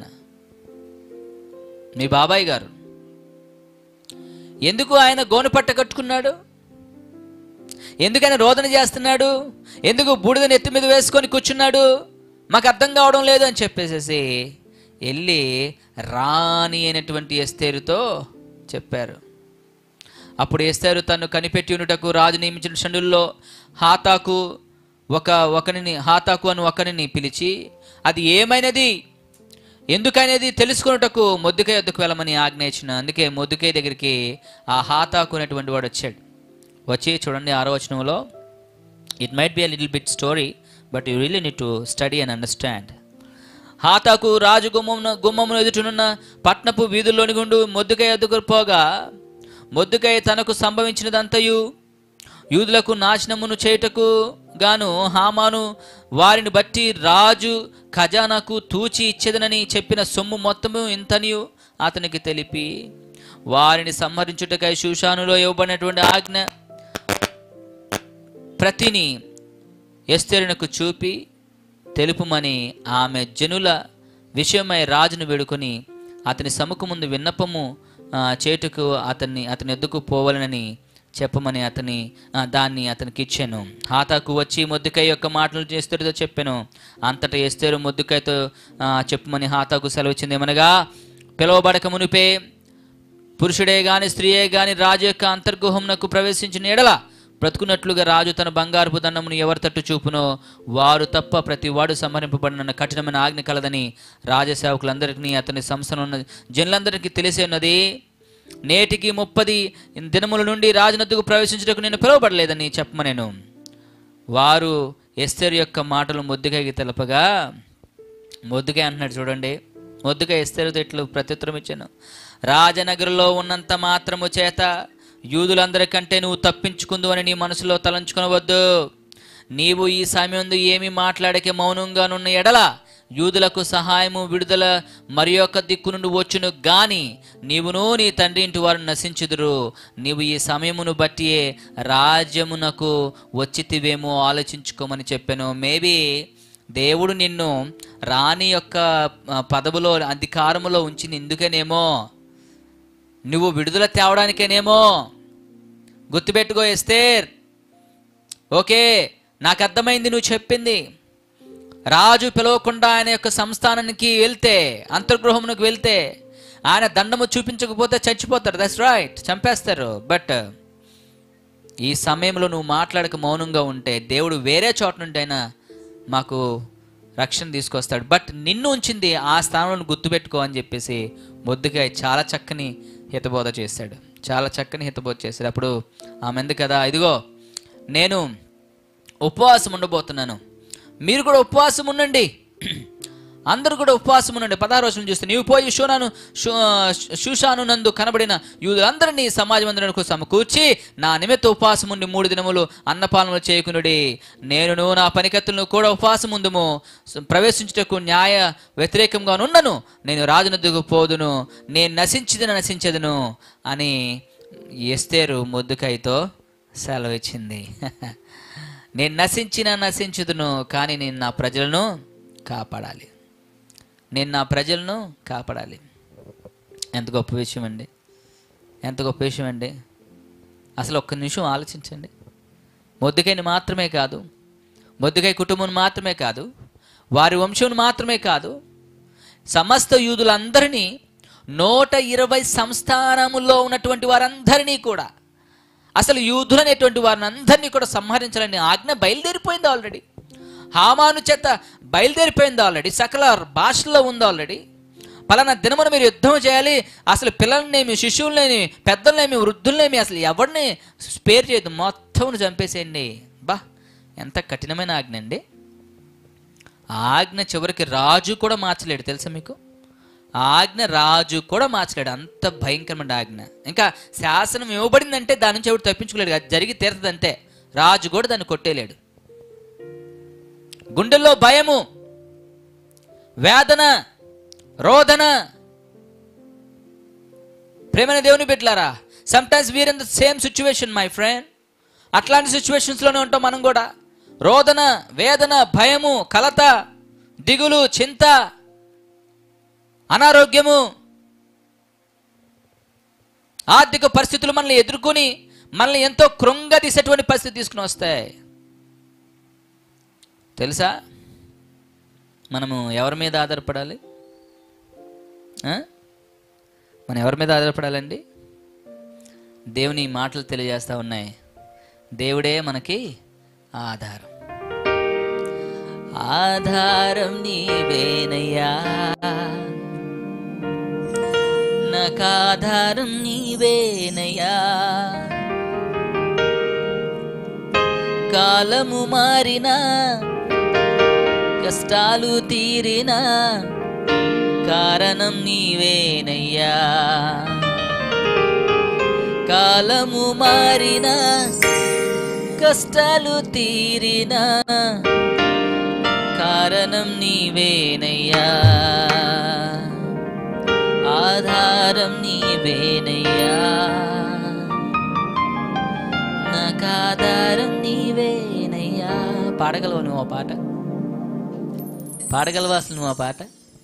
మీ బాబాయ్ గారు ఎందుకు ఆయన గోనెపట్ట కట్టుకున్నాడు, ఎందుకని రోదన చేస్తున్నాడు, ఎందుకు బూడిదని ఎత్తి మీద వేసుకొని కూర్చున్నాడు, మాకు అర్థం కావడం లేదు అని చెప్పేసేసి వెళ్ళి రాణి అయినటువంటి ఎస్తేరుతో చెప్పారు. అప్పుడు ఎస్తేరు తను కనిపెట్టి ఉండుటకు రాజు నియమించిన షండుల్లో హాతాకు ఒక ఒకరిని హాతాకు అని ఒకరిని పిలిచి, అది ఏమైనది ఎందుకనేది తెలుసుకున్నటకు మొద్దుకై వద్దకు వెళ్ళమని ఆజ్ఞ ఇచ్చిన. అందుకే మొద్దుకై దగ్గరికి ఆ హాతాకు అనేటువంటి వాడు వచ్చాడు. వచ్చి చూడండి ఆరో వచనంలో, it might be a little bit story but you really need to study and understand. హాతాకు రాజు గుమ్మమున గుమ్మమును ఎదుటనున్న పట్నపు వీధుల్లోని గుండు మొద్దుకై వద్దకు పోగా, మొద్దుకై తనకు సంభవించినదంతయు యూదులకు నాశనమును చేయుటకు గాను హామాను వారిని బట్టి రాజు ఖజానాకు తూచి ఇచ్చేదనని చెప్పిన సొమ్ము మొత్తము ఇంతనియు అతనికి తెలిపి, వారిని సంహరించుటకై షూషానులో ఇవ్వబడినటువంటి ఆజ్ఞ ప్రతిని ఎస్తేరునకు చూపి తెలుపుమని ఆమె జనుల విషయమై రాజును వేడుకొని అతని సముఖం ముందు విన్నపము చేటుకు అతన్ని అతని ఎద్దుకు పోవాలనని చెప్పమని అతని దాన్ని అతనికి ఇచ్చాను. హాతాకు వచ్చి మొద్దుకై యొక్క మాటలు ఎస్తేరుతో చెప్పాను. అంతటా ఎస్తేరు మొద్దుకైతో చెప్పమని హాతాకు సెలవిచ్చింది. ఏమనగా, పిలువబడక మునిపే పురుషుడే గాని స్త్రీయే గాని రాజు యొక్క అంతర్గృహమునకు ప్రవేశించిన ఎడల బ్రతుకున్నట్లుగా రాజు తన బంగారుపు దండమును ఎవరి తట్టు చూపునో వారు తప్ప ప్రతి వాడు సంహరింపబడిన కఠినమైన ఆజ్ఞ కలదని రాజసేవకులందరికీ అతని సంస్థలో ఉన్న జనులందరికీ తెలిసి ఉన్నది. నేటికి ముప్పది దినముల నుండి రాజునద్దుకు ప్రవేశించుటకు నేను పిలువబడలేదని చెప్పమనేను. వారు ఎస్తేరు యొక్క మాటలు మొద్దుకైకి తెలపగా, మొద్దుకై అంటున్నాడు చూడండి, మొద్దుకై ఎస్తేరుతో ఇట్లు ప్రత్యుత్తరం ఇచ్చాను. రాజనగరులో ఉన్నంత మాత్రము చేత యూదులందరికంటే నువ్వు తప్పించుకుందు అని నీ మనసులో తలంచుకునవద్దు. నీవు ఈ సమయంలో ఏమి మాట్లాడకే మౌనంగానున్న ఎడల యూదులకు సహాయము విడుదల మరి యొక్క దిక్కు నుండి వచ్చును గాని నీవును నీ తండ్రి ఇంటి వారు నశించుదురు. నీవు ఈ సమయమును బట్టియే రాజ్యమునకు వచ్చితివేమో ఆలోచించుకోమని చెప్పాను. మేబీ దేవుడు నిన్ను రాణి యొక్క పదవిలో అధికారములో ఉంచింది ఎందుకనేమో, నువ్వు విడుదల తేవడానికేనేమో. గుర్తుపెట్టుకో ఎస్తేర్. ఓకే, నాకు అర్థమైంది నువ్వు చెప్పింది. రాజు పిలవకుండా ఆయన యొక్క సంస్థానానికి వెళ్తే, అంతర్గృహమునకు వెళ్తే ఆయన దండము చూపించకపోతే చచ్చిపోతారు. దట్స్ రైట్, చంపేస్తారు. బట్ ఈ సమయంలో నువ్వు మాట్లాడక మౌనంగా ఉంటే దేవుడు వేరే చోట నుండి అయినా మాకు రక్షణ తీసుకొస్తాడు. బట్ నిన్ను ఉంచింది ఆ స్థానంలో గుర్తుపెట్టుకో అని చెప్పేసి మొద్దుకాయ చాలా చక్కని హితబోధ చేశాడు. చాలా చక్కని హితబోధ చేశాడు. అప్పుడు ఆమె ఎందుకు కదా, ఇదిగో నేను ఉపవాసం ఉండబోతున్నాను, మీరు కూడా ఉపవాసం ఉండండి, అందరూ కూడా ఉపవాసం ఉండండి. పదహారు రోజులు చూస్తే, నీవు పోయి షూనాను షూషాను నందు కనబడిన యూదులందరినీ సమాజ మందిరానికి సమకూర్చి నా నిమిత్త ఉపవాసం ఉండి మూడు దినములు అన్నపానములు చేయకునుడి. నేనును నా పనికత్తులను కూడా ఉపవాసం ఉందుము, ప్రవేశించుటకు న్యాయ వ్యతిరేకంగా ఉండను, నేను రాజునద్దుకు పోదును, నేను నశించిదిన నశించదును అని ఎస్తేరు మొర్దెకైతో సెలవు ఇచ్చింది. నేను నశించిన నశించుదును, కానీ నేను నా ప్రజలను కాపాడాలి, నేను నా ప్రజలను కాపాడాలి. ఎంత గొప్ప విషయం అండి, ఎంత గొప్ప విషయం అండి. అసలు ఒక్క నిమిషం ఆలోచించండి. మొర్దెకైని మాత్రమే కాదు, మొర్దెకై కుటుంబం మాత్రమే కాదు, వారి వంశం మాత్రమే కాదు, సమస్త యూదులందరినీ, నూట ఇరవై సంస్థానముల్లో ఉన్నటువంటి వారందరినీ కూడా, అసలు యూదులు అనేటువంటి వారిని అందరినీ కూడా సంహరించాలని ఆజ్ఞ బయలుదేరిపోయింది ఆల్రెడీ. హామాను చేత బయలుదేరిపోయింది ఆల్రెడీ, సకల భాషల్లో ఉంది ఆల్రెడీ. పలానా దినమున మీరు యుద్ధం చేయాలి, అసలు పిల్లలనేమి, శిశువులనేమి, పెద్దలనేమి, వృద్ధులనేమి అసలు ఎవరిని స్పేర్ చేయదు, మొత్తం చంపేసేయండి. బా, ఎంత కఠినమైన ఆజ్ఞ అండి. ఆజ్ఞ చివరికి రాజు కూడా మార్చలేడు, తెలుసా మీకు? ఆజ్ఞ రాజు కూడా మార్చలేడు, అంత భయంకరమైన ఆజ్ఞ. ఇంకా శాసనం ఇవ్వబడిందంటే దాని నుంచి ఎవరు తప్పించుకోలేడు, అది జరిగి తీరుతుందంటే. రాజు కూడా దాన్ని కొట్టేలేడు. గుండెల్లో భయము, వేదన, రోదన. ప్రేమైన దేవుని బిడ్డలారా, sometimes we are in the same situation my friend. అట్లాంటి సిచ్యువేషన్స్లోనే ఉంటాం మనం కూడా. రోదన, వేదన, భయము, కలత, దిగులు, చింత, అనారోగ్యము, ఆర్థిక పరిస్థితులు మనల్ని ఎదుర్కొని మనల్ని ఎంతో కృంగదీసేటువంటి పరిస్థితి తీసుకుని వస్తాయి. తెలుసా మనము ఎవరి మీద ఆధారపడాలి? మనం ఎవరి మీద ఆధారపడాలండి? దేవుని మాటలు తెలియజేస్తూ ఉన్నాయి, దేవుడే మనకి ఆధారం. ఆధారం నీవేనయ్యా, నాకు ఆధారం నీవేనయ్యా. కాలము మారినా, కష్టాలు తీరినా, కారణం నీవేనయ్యా. కాలము మారినా, కష్టాలు తీరినా, కారణం నీవేనయ్యా. ఆధారం నీవేనయ్యా, నాకు ఆధారం నీవేనయ్యా. పాడగలవా నువ్వు ఆ పాట? పాడగలవా అసలు నువ్వు ఆ పాట?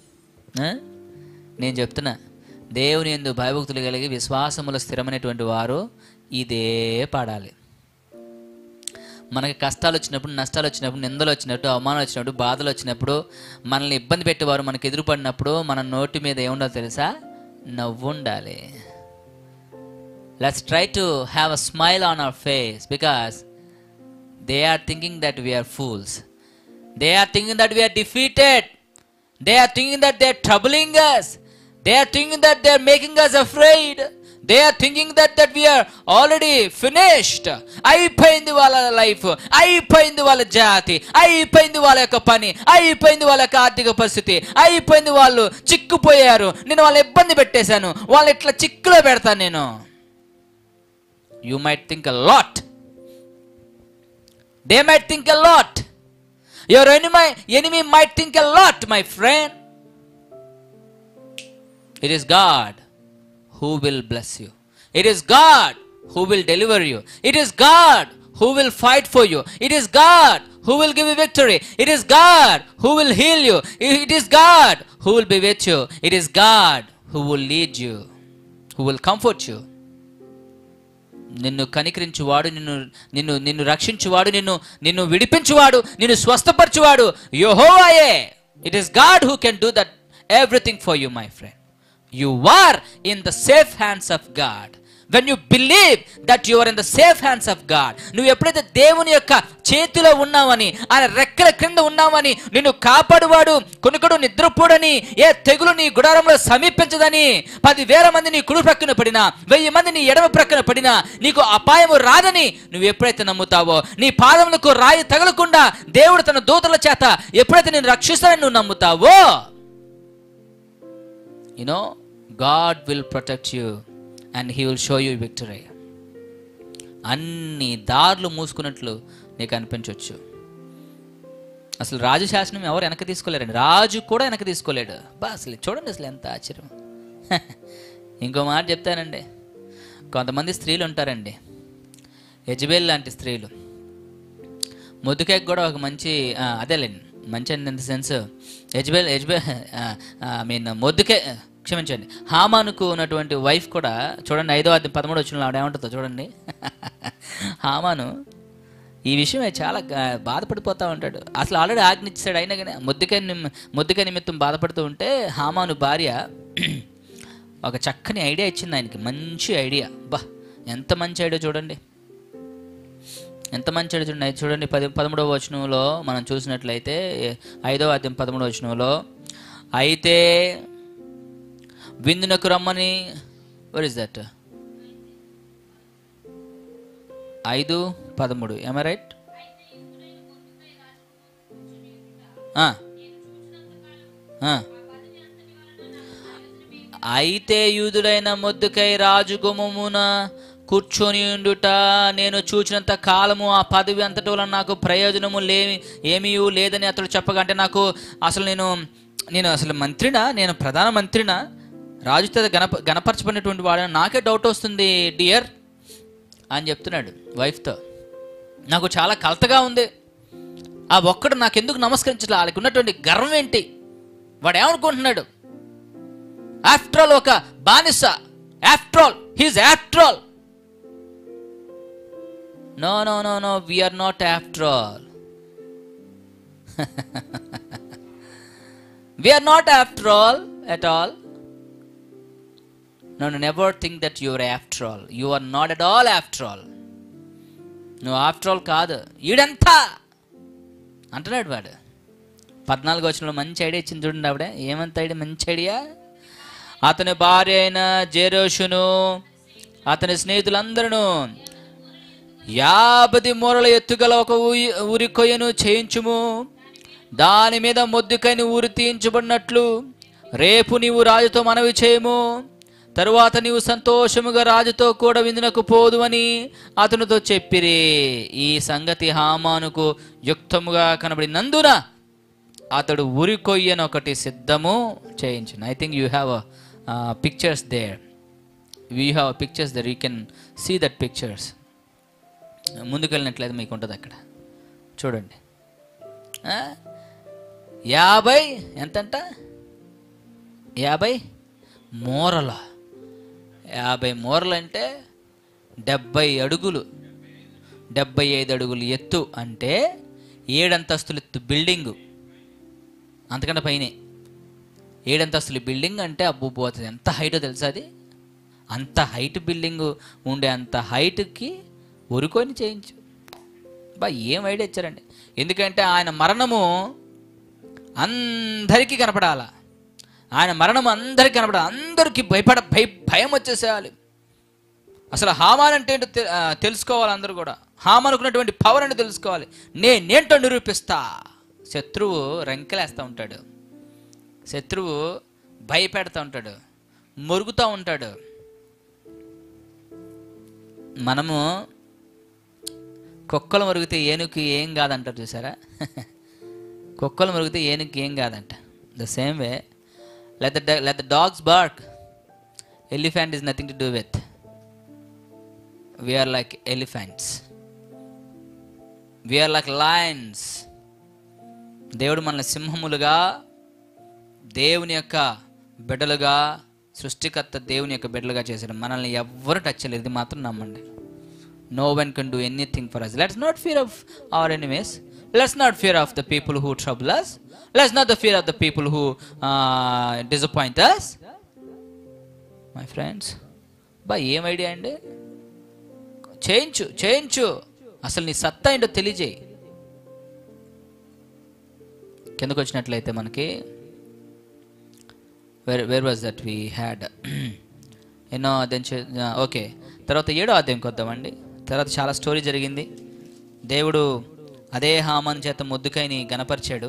నేను చెప్తున్నా, దేవుని యందు భయభక్తులు కలిగి విశ్వాసములో స్థిరమైనటువంటి వారు ఇదే పాడాలి. మనకి కష్టాలు వచ్చినప్పుడు, నష్టాలు వచ్చినప్పుడు, నిందలు వచ్చినప్పుడు, అవమానాలు వచ్చినప్పుడు, బాధలు వచ్చినప్పుడు, మనల్ని ఇబ్బంది పెట్టేవారు మనకు ఎదురుపడినప్పుడు మన నోటి మీద ఏముండాలో తెలుసా? నవ్వు ఉండాలి. Let's try to have a smile on our face, because they are thinking that we are fools. They are thinking that we are defeated. They are thinking that they are troubling us. They are thinking that they are making us afraid. They are thinking that that we are already finished. అయిపోయింది వాళ్ళ life, అయిపోయింది వాళ్ళ జాతి, అయిపోయింది వాళ్ళ యొక్క పని, అయిపోయింది వాళ్ళ యొక్క ఆర్థిక పరిస్థితి, అయిపోయింది, వాళ్ళు చిక్కుపోయారు, నేను వాళ్ళ ఇబ్బంది పెట్టేశాను, వాళ్ళు ఇట్లా చిక్కులో పెడతాను నేను. You might think a lot. They might think a lot. Your enemy, enemy might think a lot, my friend. It is God who will bless you. It is God who will deliver you. It is God who will fight for you. It is God who will give you victory. It is God who will heal you. It is God who will be with you. It is God who will lead you, who will comfort you. నిన్ను కనికరించువాడు, నిన్ను నిన్ను నిన్ను రక్షించువాడు, నిన్ను నిన్ను విడిపించువాడు, నిన్ను స్వస్థపరచువాడు యెహోవాయే. It is God who can do that everything for you, my friend. You are in the safe hands of God. When you believe that you are in the safe hands of God, నువ్వు ఎప్పుడైతే దేవుని యొక్క చేతిలో ఉన్నావని, ఆయన రెక్కల క్రింద ఉన్నావని, నిన్ను కాపాడువాడు కొనుకడు నిద్రపోడని, ఏ తెగులు నీ గుడారంలో సమీపించదని, పదివేల మంది నీ కుడి ప్రక్కన పడినా, వెయ్యి మంది నీ ఎడమ ప్రక్కన పడినా నీకు అపాయము రాదని నువ్వు ఎప్పుడైతే నమ్ముతావో, నీ పాదములకు రాయి తగలకుండా దేవుడు తన దూతల చేత ఎప్పుడైతే నేను రక్షిస్తానని నువ్వు నమ్ముతావో, you know, God will protect you and he will show you victory. అన్ని దారులు మూసుకున్నట్లు నీకు అనిపించవచ్చు. అసలు రాజు శాసనం ఎవరు వెనక తీసుకోలేరండి, రాజు కూడా వెనక తీసుకోలేడు. బా అసలు చూడండి, అసలు ఎంత ఆశ్చర్యం. ఇంకో మాట చెప్తానండి, కొంతమంది స్త్రీలు ఉంటారండి, యెజబెల్ లాంటి స్త్రీలు. ముద్దుకేక్ కూడా ఒక మంచి అదేలేండి, మంచి in the sense Jezebel Jezebel I mean మొద్దుకే క్షమించండి హామానుకు ఉన్నటువంటి వైఫ్ కూడా చూడండి, ఐదో అధ్యాయం పదమూడు వచ్చిన ఆవిడ ఏమంటుందో చూడండి. హామాను ఈ విషయం చాలా బాధపడిపోతూ ఉంటాడు. అసలు ఆల్రెడీ ఆజ్ఞించాడు, అయినా కానీ ముద్దుకే ముద్దుకే నిమిత్తం బాధపడుతూ ఉంటే హామాను భార్య ఒక చక్కని ఐడియా ఇచ్చింది ఆయనకి. మంచి ఐడియా, బా ఎంత మంచి ఐడియా చూడండి, ఎంత మంచి ఐడియా చూడండి. చూడండి పది పదమూడవ వచనంలో మనం చూసినట్లయితే, ఐదవ అధ్యాయం పదమూడవ వచనంలో, అయితే విందునకు రమ్మని, వర్ ఇస్ దట్, ఐదు పదమూడు, ఏమ రైట్? అయితే యూదుడైన మొర్దెకై రాజు గుమ్మమున కూర్చొని ఉండుట నేను చూచినంత కాలము ఆ పదవి అంతటి వలన నాకు ప్రయోజనము లేమి ఏమీ లేదని అతడు చెప్పగా, అంటే నాకు అసలు నేను నేను అసలు మంత్రినా, నేను ప్రధాన మంత్రినా, రాజు చేత గణప గణపరచబడినటువంటి వాడు, నాకే డౌట్ వస్తుంది డియర్ అని చెప్తున్నాడు వైఫ్తో. నాకు చాలా కలతగా ఉంది, ఆ ఒక్కడు నాకెందుకు నమస్కరించలే, వాళ్ళకి ఉన్నటువంటి గర్వం ఏంటి, వాడు ఏమనుకుంటున్నాడు, ఆఫ్టర్ ఆల్ ఒక బానిస, after all he's after all. No no no no we are not after all, we are not after all at all. No, no, never think that you are after all. You are not at all after all. నువ్వు after all కాదు, ఈడంతా అంటున్నాడు వాడు. పద్నాలుగు వచనంలో మంచి idea ఇచ్చింది చూడండి ఆవిడ. ఏమంత ఐడియా, మంచి ఐడియా. అతని భార్య అయిన జెరోషును అతని స్నేహితులందరూ యాభై మూరల ఎత్తుగల ఒక ఊరి కొయ్యను చేయించుము, దాని మీద మొర్దెకైని ఊరి తీయించబడినట్లు రేపు నీవు రాజుతో మనవి చేయము, తరువాత నీవు సంతోషముగా రాజుతో కూడా విందునకు పోదు అని అతనితో చెప్పిరి. ఈ సంగతి హామానుకు యుక్తముగా కనబడినందున అతడు ఉరి కొయ్యను ఒకటి సిద్ధము చేయించును. I think you have pictures there, you have pictures there, you can see that pictures. ముందుకు వెళ్ళినట్లయితే మీకు ఉంటుంది అక్కడ చూడండి. యాభై ఎంతంట, యాభై మూరల, యాభై మూరలు అంటే డెబ్బై అడుగులు, డెబ్బై ఐదు అడుగులు ఎత్తు, అంటే ఏడంతస్తులు ఎత్తు బిల్డింగు, అంతకంటే పైనే ఏడంతస్తులు బిల్డింగ్ అంటే అబ్బుపోతుంది. ఎంత హైటో తెలుసా అది, అంత హైట్ బిల్డింగు ఉండే అంత హైట్కి ఉరుకొని చేయించు. బా ఏం ఐడియా ఇచ్చారండి. ఎందుకంటే ఆయన మరణము అందరికీ కనపడాల, ఆయన మరణం అందరికీ కనపడాలి, అందరికీ భయపడ భయ భయం వచ్చేసేయాలి. అసలు హామాన్ అంటే ఏంటో తెలుసుకోవాలి అందరూ కూడా. హామాన్ అనుకున్నటువంటి పవర్ అంటే తెలుసుకోవాలి. నేనేంటో నిరూపిస్తా. శత్రువు రంకెలేస్తూ ఉంటాడు, శత్రువు భయపెడతా ఉంటాడు, మొరుగుతూ ఉంటాడు. మనము కుక్కలు మరుగుతే ఏనుగుకి ఏం కాదంటారు చూసారా, కుక్కలు మరుగుతే ఏనుగుకి ఏం కాదంట. The same way let the let the dogs bark, elephant is nothing to do with. We are like elephants. We are like lions. దేవుడు మనల్ని సింహములుగా, దేవుని యొక్క బిడ్డలుగా, సృష్టికర్త దేవుని యొక్క బిడ్డలుగా చేశాడు. మనల్ని ఎవ్వరు టచ్ చేయలేదు, ఇది మాత్రం నమ్మండి. No one can do anything for us. Let's not fear of our enemies. Let's not fear of the people who trouble us. Let's not the fear of the people who disappoint us. My friends, బా ఏం idea అండి? చేయించు చేయించు అసలు నీ సత్తా ఏంటో తెలియజేయి. కిందకు వచ్చినట్లయితే మనకి where where was that we had ఎన్నో అధ్యాయం. ఓకే, తర్వాత ఏడో అధ్యాయంకి వద్దామండి. తర్వాత చాలా స్టోరీ జరిగింది. దేవుడు అదే హామాను చేత మొద్దుకైని గణపరిచాడు.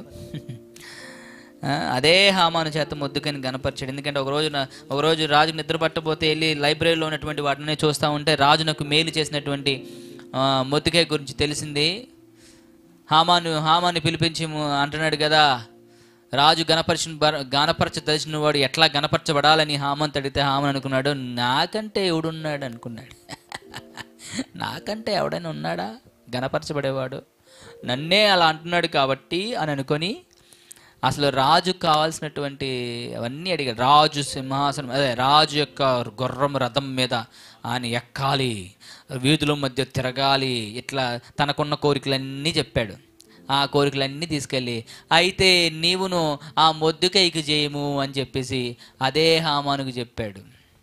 అదే హామాను చేత మొద్దుకైని గణపరిచాడు. ఎందుకంటే ఒకరోజు ఒకరోజు రాజు నిద్ర పట్టబోతే వెళ్ళి లైబ్రరీలో ఉన్నటువంటి వాటిని చూస్తూ ఉంటే రాజునకు మేలు చేసినటువంటి మొద్దుకై గురించి తెలిసింది. హామాను హామాను పిలిపించి అంటున్నాడు కదా, రాజు గణపరిచిన గణపరచ దర్శన వాడు ఎట్లా గణపరచబడాలని హామాన్ అడిగితే హామాన్ అనుకున్నాడు, నాకంటే ఎవడున్నాడు అనుకున్నాడు. నాకంటే ఎవడైనా ఉన్నాడా గణపరచబడేవాడు? నన్నే అలా అంటున్నాడు కాబట్టి అని అనుకొని అసలు రాజుకు కావాల్సినటువంటి అవన్నీ అడిగాడు. రాజు సింహాసనం, అదే రాజు యొక్క గుర్రం రథం మీద ఆయన ఎక్కాలి, వీధుల మధ్య తిరగాలి, ఇట్లా తనకున్న కోరికలన్నీ చెప్పాడు. ఆ కోరికలన్నీ తీసుకెళ్ళి అయితే నీవును ఆ మొద్దుకైకి చేయము అని చెప్పేసి అదే హామానుకు చెప్పాడు.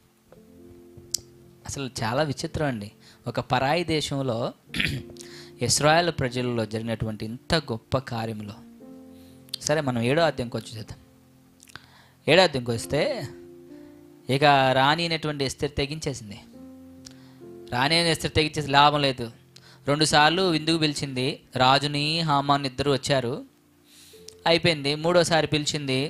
అసలు చాలా విచిత్రం అండి. ఒక పరాయి దేశంలో ఇశ్రాయేలు ప్రజల్లో జరిగినటువంటి ఇంత గొప్ప కార్యములో. సరే, మనం ఏడో అధ్యాయంకి వచ్చి చూద్దాం. ఏడో అధ్యాయంకి వస్తే ఇక రాణి అయినటువంటి ఎస్తేరు తెగించేసింది. రాణి అయిన ఎస్తేరు తెగించేసి లాభం లేదు. రెండుసార్లు విందుకు పిలిచింది. రాజుని హామాన్ ఇద్దరు వచ్చారు, అయిపోయింది. మూడోసారి పిలిచింది.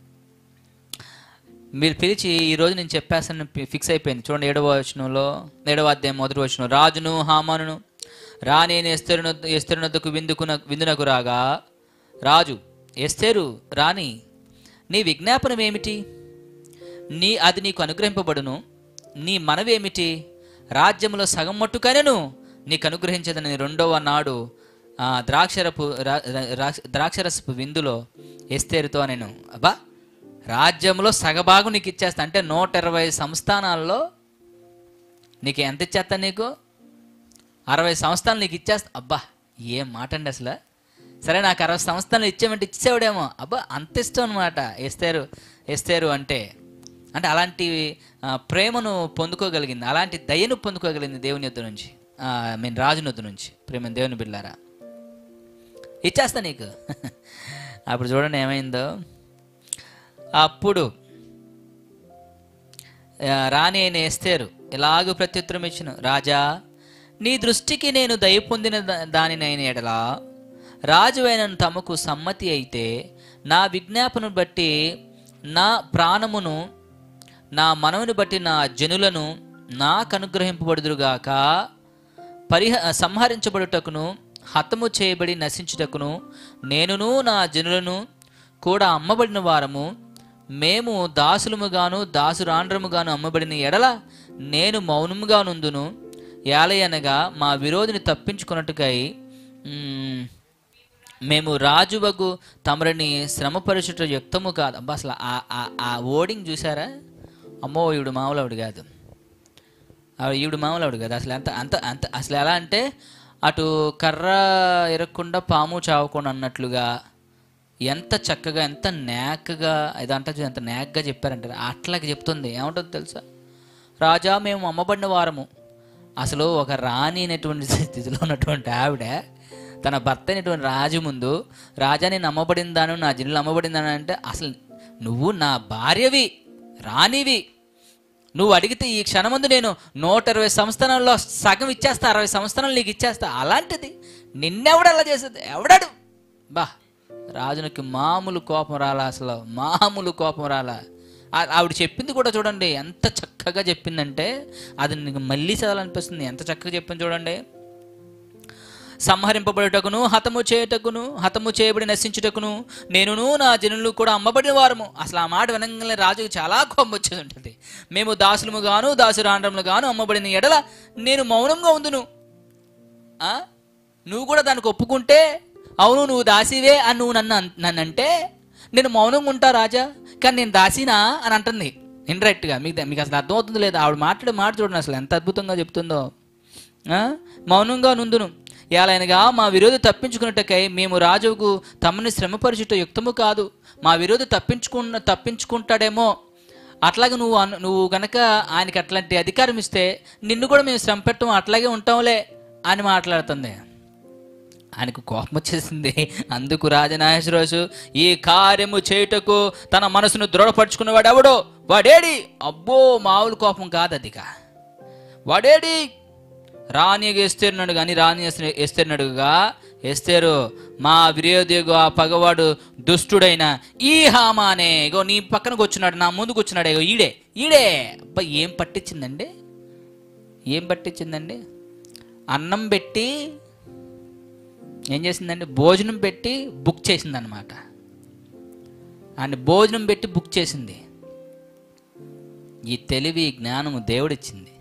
మీరు పిలిచి ఈరోజు నేను చెప్పేస్తాను ఫిక్స్ అయిపోయింది. చూడండి ఏడవ వచనంలో, ఏడవ అధ్యాయం మొదటి వచనం. రాజును హామానును రాణి అయిన ఎస్తేరు ఎస్తేరునొద్దకు విందుకున విందునకు రాగా, రాజు, ఎస్తేరు రాణి, నీ విజ్ఞాపనం ఏమిటి? నీ అది నీకు అనుగ్రహింపబడును. నీ మనవేమిటి? రాజ్యంలో సగం మట్టుకనెను నీకు అనుగ్రహించదని రెండవ నాడు ద్రాక్షరపు ద్రాక్షరసపు విందులో ఎస్తేరుతో నేను, అబ్బా రాజ్యంలో సగభాగం నీకు ఇచ్చేస్తా అంటే నూట ఇరవై సంస్థానాల్లో నీకు ఎంత ఇచ్చేస్తా? నీకు అరవై సంస్థానాలు నీకు ఇచ్చేస్తా. అబ్బా ఏం మాట అండి అసలు. సరే, నాకు అరవై సంస్థానాలు ఇచ్చేమంటే ఇచ్చేవాడేమో. అబ్బా అంత ఇష్టం అనమాట ఎస్తేరు ఎస్తేరు అంటే. అంటే అలాంటి ప్రేమను పొందుకోగలిగింది, అలాంటి దయను పొందుకోగలిగింది దేవుని యొద్ద నుంచి, మీన్ రాజుని వద్ద నుంచి. ప్రేమ దేవుని బిడ్డలారా, ఇచ్చేస్తా నీకు. అప్పుడు చూడండి ఏమైందో. అప్పుడు రాణి అయిన ఎస్తేరు ఇలాగూ ప్రత్యుత్తరం ఇచ్చును, రాజా, నీ దృష్టికి నేను దయ పొందిన దానినైన ఎడలా రాజువైన తమకు సమ్మతి అయితే నా విజ్ఞాపనను బట్టి నా ప్రాణమును నా మనవుని బట్టి నా జనులను నాకు అనుగ్రహింపబడుదురుగాక. పరిహ సంహరించబడుటకును హతము చేయబడి నశించుటకును నేనును నా జనులను కూడా అమ్మబడిన వారము, మేము దాసులముగాను దాసురాండ్రముగాను అమ్మబడిన ఎడల నేను మౌనముగా నుందును. ఏలయనగా మా విరోధిని తప్పించుకున్నట్టుకై మేము రాజువగు తమరిని శ్రమపరచుట యుక్తము కాదు. అబ్బా అసలు ఆ ఓడింగ్ చూసారా? అమ్మో ఈవిడు మామూలవుడు కాదు, ఈవిడు మామూలవుడు కాదు అసలు. అంత అంత అంత అసలు ఎలా అంటే అటు కర్ర ఎరగకుండా పాము చావకుండా అన్నట్లుగా ఎంత చక్కగా, ఎంత నేకగా, ఇదంతా ఎంత నేకగా చెప్పారంటారు. అట్లాగే చెప్తుంది. ఏమంటుంది తెలుసా? రాజా, మేము అమ్మబడిన వారము. అసలు ఒక రాణి అనేటువంటి స్థితిలో ఉన్నటువంటి ఆవిడ తన భర్త అయినటువంటి రాజు ముందు, రాజా నేను అమ్మబడిందాను, నా జనులు అమ్మబడిందాను అంటే, అసలు నువ్వు నా భార్యవి, రాణివి, నువ్వు అడిగితే ఈ క్షణముందు నేను నూట ఇరవై సంస్థానాల్లో సగం ఇచ్చేస్తా, అరవై సంస్థానాలు నీకు ఇచ్చేస్తా. అలాంటిది నిన్నెవడు అలా చేస్తుంది? ఎవడాడు? బా రాజునికి మామూలు కోపం రాలా, అసలు మామూలు కోపం రాలా. ఆవిడ చెప్పింది కూడా చూడండి ఎంత చక్కగా చెప్పిందంటే అది నీకు మళ్ళీ చదవాలనిపిస్తుంది. ఎంత చక్కగా చెప్పింది చూడండి. సంహరింపబడుటకును హతము చేయుటకును హతము చేయబడి నశించుటకును నేనును నా జనులు కూడా అమ్మబడిన వారము. అసలు ఆ మాట వినంగానే రాజుకు చాలా కోపం వచ్చేది ఉంటుంది. మేము దాసులము గాను దాసురాండ్రములు గాను అమ్మబడిన ఎడల నేను మౌనంగా ఉందును. నువ్వు కూడా దానికి ఒప్పుకుంటే, అవును నువ్వు దాసివే అని నువ్వు నన్ను నన్ను అంటే నేను మౌనంగా ఉంటా రాజా, కానీ నేను దాసినా అని అంటుంది ఇండైరెక్ట్గా. మీకు మీకు అసలు అర్థమవుతుంది లేదా? ఆవిడ మాట్లాడే మాట చూడండి అసలు ఎంత అద్భుతంగా చెప్తుందో. మౌనంగా నుందును, ఎలాగనగా మా విరోధి తప్పించుకున్నట్టకై మేము రాజుకు తమని శ్రమపరిచుట యుక్తము కాదు. మా విరోధి తప్పించుకున్న తప్పించుకుంటాడేమో, అట్లాగే నువ్వు నువ్వు కనుక ఆయనకి అట్లాంటి అధికారం ఇస్తే నిన్ను కూడా మేము శ్రమ పెట్టము, అట్లాగే ఉంటాంలే అని మాట్లాడుతుంది. ఆయనకు కోపం వచ్చేసింది. అందుకు రాజనాహేశ్వరరాజు, ఈ కార్యము చేయుటకు తన మనసును దృఢపరుచుకున్నవాడు ఎవడో వాడేడి. అబ్బో మామూలు కోపం కాదు అదిగా. వాడేడి రాణి ఎస్తేరున్నాడు కానీ రాణి ఎస్తేరున్నాడుగా, ఎస్తేరు మా విరోధిగో ఆ పగవాడు దుష్టుడైన ఈ హామానే ఇగో నీ పక్కన కూర్చున్నాడు, నా ముందు కూర్చున్నాడు, ఇగో ఈడే ఈడే. అబ్బా ఏం పట్టించిందండి, ఏం పట్టించిందండి? అన్నం పెట్టి ఏం చేసిందండి? భోజనం పెట్టి బుక్ చేసిందనమాట. ఆయన భోజనం పెట్టి బుక్ చేసింది. ఈ తెలివి జ్ఞానము దేవుడిచ్చింది.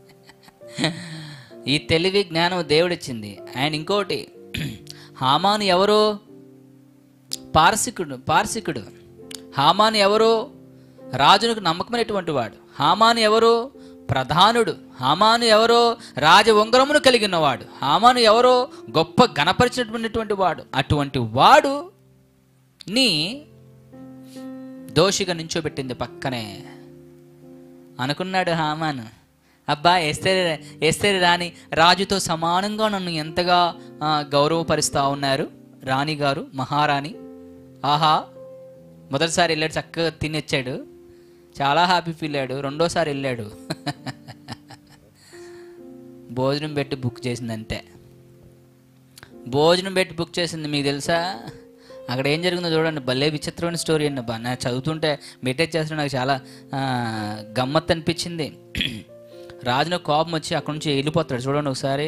ఈ తెలివి జ్ఞానము దేవుడిచ్చింది. ఆయన ఇంకోటి, హామాను ఎవరో పారసికుడు పారసికుడు హామాను ఎవరో రాజునకు నమ్మకమైనటువంటి వాడు. హామాను ఎవరో ప్రధానుడు. హామాను ఎవరో రాజ ఉంగరమును కలిగినవాడు. హామాను ఎవరో గొప్ప గణపరిచినటువంటి వాడు. అటువంటి వాడు నీ దోషిగా నించోబెట్టింది పక్కనే. అనుకున్నాడు హామాను, అబ్బా ఎస్తేరు ఎస్తేరు రాణి రాజుతో సమానంగా నన్ను ఎంతగా గౌరవపరుస్తూ ఉన్నారు రాణి గారు, మహారాణి. ఆహా, మొదటిసారి వెళ్ళాడు, చక్కగా తినొచ్చాడు, చాలా హ్యాపీ ఫీల్ అయ్యాడు. రెండోసారి వెళ్ళాడు, భోజనం పెట్టి బుక్ చేసింది అంతే. భోజనం పెట్టి బుక్ చేసింది. మీకు తెలుసా అక్కడ ఏం జరిగిందో చూడండి, భలే విచిత్రమైన స్టోరీ అండి. అబ్బా నాకు చదువుతుంటే మెడిటేట్ చేస్తుంటే నాకు చాలా గమ్మత్తు అనిపించింది. రాజును కోపం వచ్చి అక్కడి నుంచి వెళ్ళిపోతాడు. చూడండి ఒకసారి,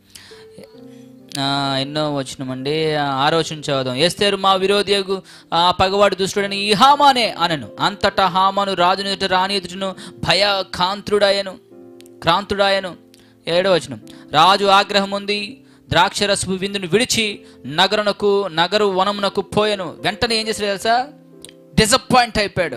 ఎన్నో వచ్చినామండి, ఆరో వచనం చదువుదాం. ఎస్తేరు మా విరోధి ఆ పగవాడు దుష్టుడని ఈ హామానే అనను. అంతటా హామాను రాజుని ఎదుట రాణి ఎదుటను భయ కాంతుడాయను క్రాంతుడాయను. ఏడో వచనం, రాజు ఆగ్రహం ఉంది, ద్రాక్షరసపు విందును విడిచి నగరునకు నగరు వనమునకు పోయాను. వెంటనే ఏం చేశాడు తెలుసా? డిసప్పాయింట్ అయిపోయాడు.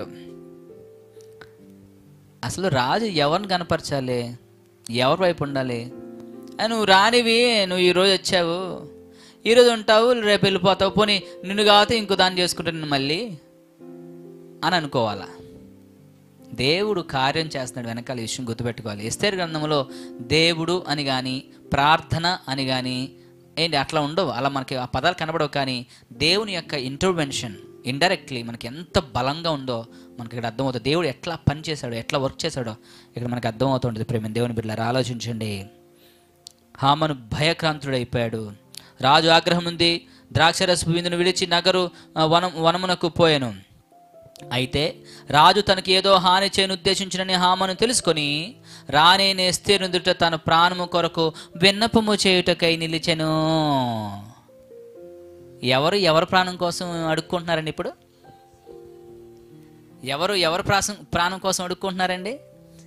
అసలు రాజు ఎవరిని కనపరచాలి, ఎవరి వైపు ఉండాలి? నువ్వు రానివి, నువ్వు ఈరోజు వచ్చావు, ఈరోజు ఉంటావు, రేపు వెళ్ళిపోతావు, పోనీ నిన్ను కాకపోతే ఇంకో దాన్ని చేసుకుంటాను మళ్ళీ అని అనుకోవాలా? దేవుడు కార్యం చేస్తున్నాడు వెనకాల, ఈ విషయం గుర్తుపెట్టుకోవాలి. ఎస్తేరు గ్రంథంలో దేవుడు అని కానీ ప్రార్థన అని కానీ ఏంటి అట్లా ఉండవు, అలా మనకి ఆ పదాలు కనబడవు. కానీ దేవుని యొక్క ఇంటర్వెన్షన్ ఇండైరెక్ట్లీ మనకి ఎంత బలంగా ఉందో మనకి ఇక్కడ అర్థమవుతుంది. దేవుడు ఎట్లా పని చేశాడో, ఎట్లా వర్క్ చేశాడో ఇక్కడ మనకి అర్థమవుతుంటుంది. ప్రేమ దేవుని బిడ్డలారా ఆలోచించండి. హామాను భయక్రాంతుడైపోయాడు. రాజు ఆగ్రహం ఉంది, ద్రాక్షరసపు విందును విడిచి నగరు వనం వనమునకు పోయాను. అయితే రాజు తనకి ఏదో హాని చేయను ఉద్దేశించినని హామాను తెలుసుకొని రాణి ఎస్తేరు ఎదుట తన ప్రాణము కొరకు విన్నపము చేయుటకై నిలిచెను. ఎవరు ఎవరి ప్రాణం కోసం అడుక్కుంటున్నారండి? ఇప్పుడు ఎవరు ఎవరి ప్రాసం ప్రాణం కోసం అడుక్కుంటున్నారండి?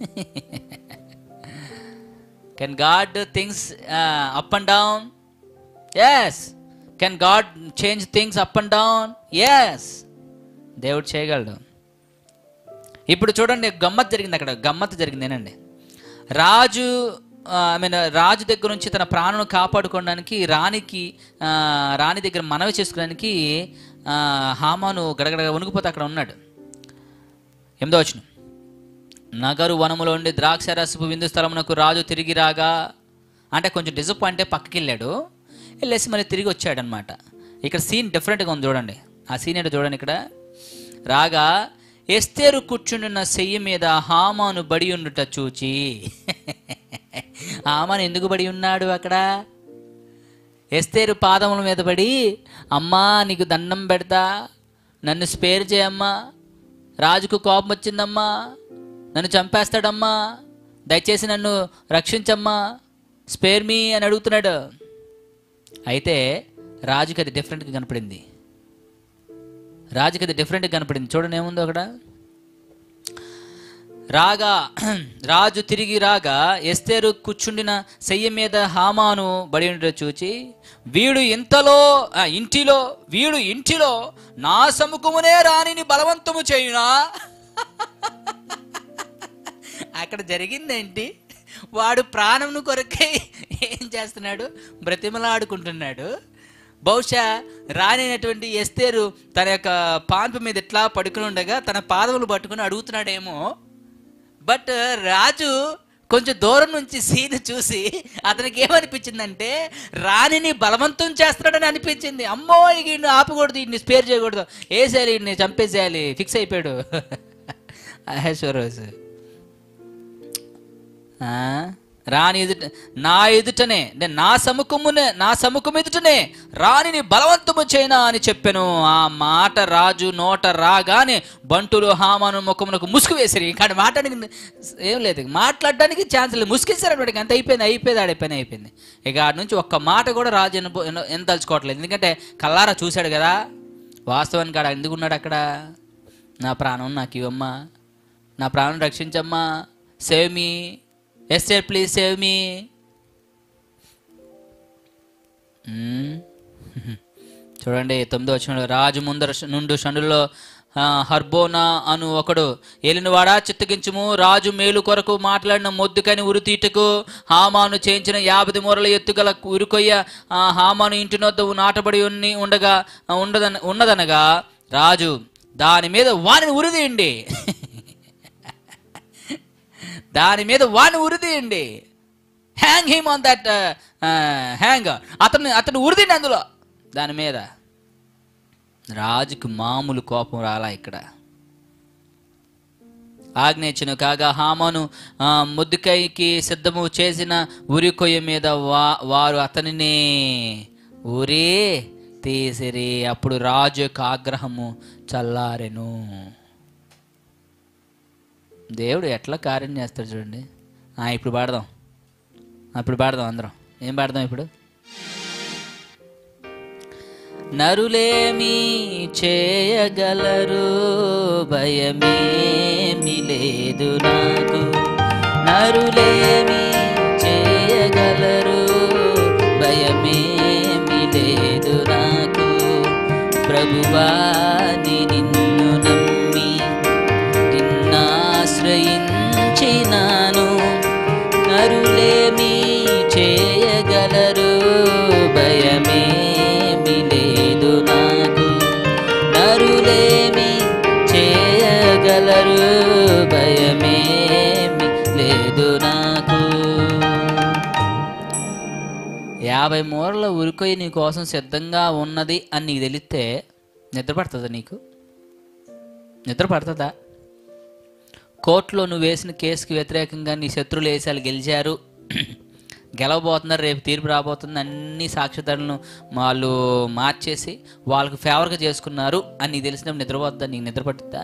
Can God do things uh, up and down? Yes. Can God change things up and down? Yes. దేవుడు చేయగలడు. ఇప్పుడు చూడండి, గమ్మత్తు జరిగింది అక్కడ. గమ్మత్తు జరిగింది ఏనండి, రాజు ఐ మీన్ రాజు దగ్గర నుంచి తన ప్రాణం కాపాడుకోవడానికి రాణికి రాణి దగ్గర మనవి చేసుకోవడానికి హామాను గడగడ వణుకుపోతే అక్కడ ఉన్నాడు. ఎనిమిదో వచనం, నగరు వనములో ఉండి ద్రాక్షరసపు విందు స్థలమునకు రాజు తిరిగి రాగా, అంటే కొంచెం డిసప్పాయింట్ అయి పక్కకి వెళ్ళాడు, వెళ్ళేసి మళ్ళీ తిరిగి వచ్చాడు అనమాట. ఇక్కడ సీన్ డిఫరెంట్గా ఉంది చూడండి. ఆ సీన్ ఏంటో చూడండి. ఇక్కడ రాగా ఎస్తేరు కూర్చుండున్న సెయ్యి మీద హామాను బడి ఉండుట చూచి, హామాను ఎందుకు బడి ఉన్నాడు అక్కడ? ఎస్తేరు పాదముల మీద పడి, అమ్మా నీకు దండం పెడతా, నన్ను స్పేర్ చేయమ్మా, రాజుకు కోపం వచ్చిందమ్మా, నన్ను చంపేస్తాడమ్మా, దయచేసి నన్ను రక్షించమ్మా, స్పేర్ మీ అని అడుగుతున్నాడు. అయితే రాజుకి అది డిఫరెంట్గా కనపడింది. రాజుకి అది డిఫరెంట్గా కనపడింది. చూడండి ఏముందో అక్కడ. రాగా రాజు తిరిగి రాగా ఎస్తేరు కూర్చుండిన శయ్య మీద హామాను బడి ఉండటం చూచి వీడు ఇంతలో ఇంటిలో వీడు ఇంటిలో నా సముఖమునే రాణిని బలవంతము చేయునా. అక్కడ జరిగిందేంటి? వాడు ప్రాణమును కొరకై ఏం చేస్తున్నాడు? బ్రతిమలాడుకుంటున్నాడు. బహుశా రానైనటువంటి ఎస్తేరు తన యొక్క పాన్పు మీద ఇట్లా పడుకుని ఉండగా తన పాదములు పట్టుకుని అడుగుతున్నాడేమో. బట్ రాజు కొంచెం దూరం నుంచి సీన్ చూసి అతనికి ఏమనిపించిందంటే రాణిని బలవంతం చేస్తున్నాడని అనిపించింది. అమ్మో ఈయన్ని ఆపకూడదు, ఈయన్ని స్పేర్ చేయకూడదు, వేసేయాలి, ఈయన్ని చంపేసేయాలి, ఫిక్స్ అయిపోయాడు అహేశ్వరోజు. రాణి ఎదుట నా ఎదుటనే నా సముఖమునే నా సముఖం ఎదుటనే రాణిని బలవంతము చేయనా అని చెప్పాను. ఆ మాట రాజు నోట రాగానే బంటులు హామాను ముఖమునకు ముసుగు వేసిరి. కానీ మాట్లాడడానికి ఏం లేదు, మాట్లాడడానికి ఛాన్స్ లేదు, ముసుగేసారు అన్నమాట. అంత అయిపోయింది అయిపోయింది ఆడిపోయింది అయిపోయింది ఇక ఆడి నుంచి ఒక్క మాట కూడా రాజు ఎంత తలుచుకోవట్లేదు. ఎందుకంటే కల్లారా చూశాడు కదా వాస్తవానికి. ఆడ ఎందుకున్నాడు అక్కడ? నా ప్రాణం నాకు ఇవ్వమ్మా, నా ప్రాణం రక్షించమ్మా, save me, Esther please save me. చూడండి తొమ్మిదో వచనంలో, రాజు ముందర నుండు షండులో హర్బోనా అను ఒకడు ఏలినవాడా చిత్తగించుము, రాజు మేలు కొరకు మాట్లాడిన మొద్దుకని ఉరితీటకు హామాను చేయించిన యాభై మూరల ఎత్తుగల ఉరికొయ్య హామాను ఇంటి నొద్ద నాటబడి ఉన్ని ఉండగా ఉండదన ఉన్నదనగా రాజు దాని మీద వానిని ఉరిదీయండి దాని మీద వాని ఉరిదీయండి, hang him on that hang, అతను అతను ఉరిదీయండి అందులో దాని మీద. రాజుకు మామూలు కోపం రాలా ఇక్కడ. ఆజ్ఞేచ్ఛను కాగా హామాను ముద్దుకైకి సిద్ధము చేసిన ఉరి కొయ్య మీద వా వారు అతనినే ఉరి తీసిరి. అప్పుడు రాజు యొక్క ఆగ్రహము చల్లారెను. దేవుడు ఎట్లా కార్యం చేస్తాడు చూడండి. ఇప్పుడు పాడదాం అప్పుడు పాడదాం అందరం. ఏం పాడదాం ఇప్పుడు? నరులేమి చేయగలరు, భయమేమి లేదు నాకు, నరులేమి చేయగలరు, భయమేమి లేదు నాకు, ప్రభువా నిన్ను నమ్మి నిన్నాశ్రయించినాను, నరులేమి చేయగలరు, భయమేమి లేదు నాకు, నరులేమి చేయగలరు, భయమేమి లేదు నాకు. యాభై మూరల ఉరికొయ్య నీ కోసం సిద్ధంగా ఉన్నది అని నీకు తెలిస్తే నిద్ర పడుతుందా? నీకు నిద్ర పడుతుందా? కోర్టులో నువ్వు వేసిన కేసుకి వ్యతిరేకంగా నీ శత్రువులు వేసాలు గెలిచారు, గెలవబోతున్నారు, రేపు తీర్పు రాబోతుంది, అన్ని సాక్ష్యాధారాలను వాళ్ళు మార్చేసి వాళ్ళకు ఫేవర్గా చేసుకున్నారు అని నీకు తెలిసినప్పుడు నిద్రపోతుందా? నీకు నిద్ర పట్టుద్దా?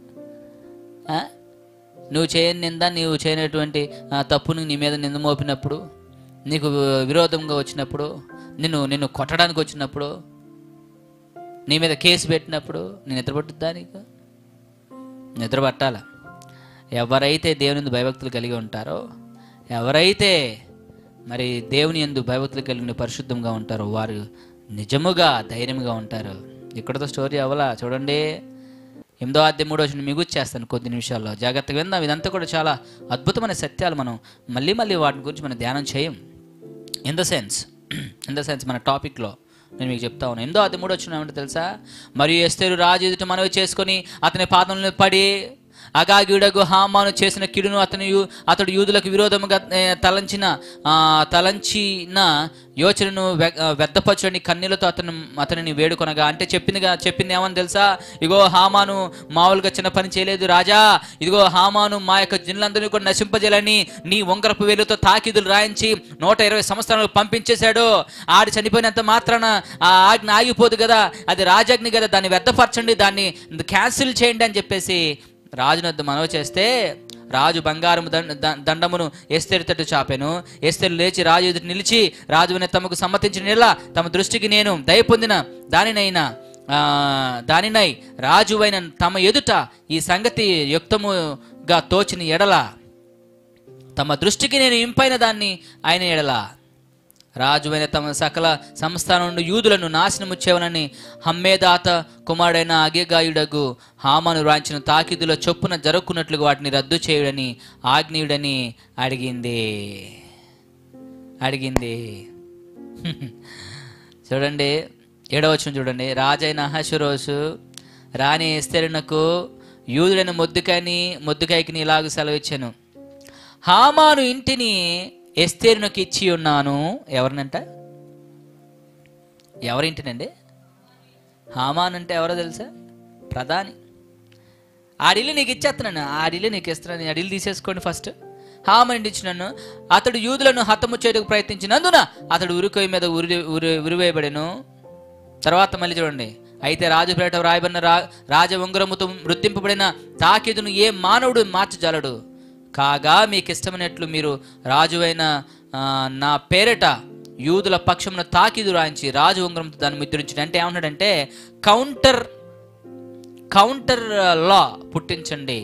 నువ్వు చేయని నింద, నీవు చేయనటువంటి తప్పును నీ మీద నింద మోపినప్పుడు, నీకు విరోధంగా వచ్చినప్పుడు, నిన్ను నిన్ను కొట్టడానికి వచ్చినప్పుడు, నీ మీద కేసు పెట్టినప్పుడు నీ నిద్ర పట్టుద్దా? నీకు నిద్ర పట్టాల. ఎవరైతే దేవుని యందు భయభక్తులు కలిగి ఉంటారో, ఎవరైతే మరి దేవుని యందు భయభక్తులు కలిగిన పరిశుద్ధంగా ఉంటారో వారు నిజముగా ధైర్యంగా ఉంటారు. ఇక్కడతో స్టోరీ అవ్వాలా చూడండి. ఎనిమిదో అధ్యాయం మూడో వచనం మిగుచ్చేస్తాను కొద్ది నిమిషాల్లో, జాగ్రత్తగా విందాం. ఇదంతా కూడా చాలా అద్భుతమైన సత్యాలు. మనం మళ్ళీ మళ్ళీ వాటి గురించి మనం ధ్యానం చేయం. In the sense in the sense మన టాపిక్లో నేను మీకు చెప్తా ఉన్నాను. ఎనిమిదో అధ్యాయం మూడో వచనం ఏమంటే తెలుసా? మరియు ఎస్తేరు రాజు ఎదుట మనవి చేసుకొని అతని పాదములను పడి అగాగ్యుడగు హామాను చేసిన కిడును అతను అతడు యూదులకు విరోధముగా తలంచిన తలంచిన యోచనను వ్యర్థపరచని కన్నీళ్లతో అతను అతనిని వేడుకొనగా, అంటే చెప్పిందిగా చెప్పింది ఏమని తెలుసా? ఇగో హామాను మామూలుగా చిన్న పని చేయలేదు రాజా, ఇదిగో హామాను మా యొక్క జనులందరినీ కూడా నశింపజేయాలని నీ ఉంగరపు వేలుతో తాకీదులు రాయించి నూట ఇరవై సంవత్సరాలు పంపించేశాడు. ఆడి చనిపోయినంత మాత్రాన ఆ ఆజ్ఞ ఆగిపోదు కదా, అది రాజాజ్ఞ కదా, దాన్ని వ్యర్థపరచండి, దాన్ని క్యాన్సిల్ చేయండి అని చెప్పేసి రాజునొద్ద మనవి చేస్తే, రాజు బంగారము దండమును ఎస్తేరు తట్టు చాపెను. ఎస్తేరు లేచి రాజు ఎదుటి నిలిచి, రాజుని తమకు సమ్మతించిన నెల తమ దృష్టికి నేను దయ పొందిన దానినైనా దానినై రాజువైన తమ ఎదుట ఈ సంగతి యుక్తముగా గా తోచిన ఎడల, తమ దృష్టికి నేను ఇంపైన దాన్ని ఆయన ఎడల, రాజువైన తమ సకల సంస్థానం నుండి యూదులను నాశనము చేయవనని హమ్మేదాత కుమారుడైన అగేగాయుడగు హామాను రాయించిన తాకీదుల చొప్పున జరుపుకున్నట్లుగా వాటిని రద్దు చేయుడని ఆజ్ఞయుడని అడిగింది అడిగింది చూడండి, ఏడవచనం చూడండి. రాజైన అహష్వేరోషు రాణి ఎస్తేరునకు యూదుడైన మొర్దెకైని మొర్దెకైకి ఇలాగ సెలవిచ్చాను, హామాను ఇంటిని ఎస్తేరునకు ఇచ్చి ఉన్నాను. ఎవరినంట? ఎవరింటినండి? హామాన్ అంటే ఎవరో తెలుసా? ప్రధాని. ఆడిల్లు నీకు ఇచ్చేస్తున్నాను, ఆడిల్లు నీకు ఇస్తున్నాను, ఆడిల్లు తీసేసుకోండి ఫస్ట్. హామాను ఇచ్చినాను. అతడు యూదులను హతము చేయడానికి ప్రయత్నించినందున అతడు ఉరికొయ్య మీద ఉరి ఉరి ఉరివేయబడెను. తర్వాత మళ్ళీ చూడండి, అయితే రాజు పేట వ్రాయబడిన రా రాజ ఉంగరముతో మృతింపబడిన తాకీదును ఏ మానవుడు మార్చజాలడు. కాగా మీకు ఇష్టమైనట్లు మీరు రాజువైన నా పేరిట యూదుల పక్షమున తాకీదు రాయించి రాజు ఉంగరంతో దాన్ని ముద్రించండి. అంటే ఏమన్నాడంటే కౌంటర్ కౌంటర్ లా పుట్టించండి.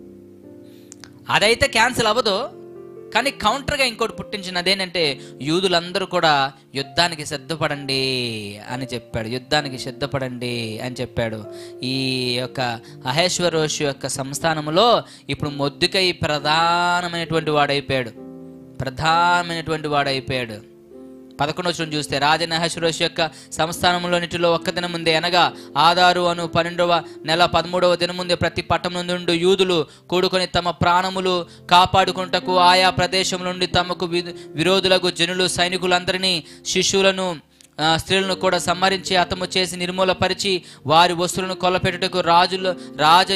అదైతే క్యాన్సిల్ అవ్వదు, కానీ కౌంటర్గా ఇంకోటి పుట్టించిన అదేంటంటే యూదులందరూ కూడా యుద్ధానికి సిద్ధపడండి అని చెప్పాడు. యుద్ధానికి సిద్ధపడండి అని చెప్పాడు. ఈ యొక్క అహష్వేరోషు యొక్క సంస్థానములో ఇప్పుడు మొర్దెకై ప్రధానమైనటువంటి వాడైపోయాడు ప్రధానమైనటువంటి వాడైపోయాడు పదకొండవ వచనం చూస్తే, రాజైన అహష్వేరోషు యొక్క సంస్థానంలోనిటిలో ఒక్క దినం ముందే అనగా ఆదారు అను పన్నెండవ నెల పదమూడవ దినం ముందే ప్రతి పట్టణం నుండి యూదులు కూడుకొని తమ ప్రాణములు కాపాడుకుంటకు ఆయా ప్రదేశం నుండి తమకు విరోధులకు జనులు సైనికులందరినీ శిశువులను స్త్రీలను కూడా సంహరించి హతము చేసి నిర్మూలపరిచి వారి వస్తువులను కొల్లపెట్టుటకు రాజులు రాజ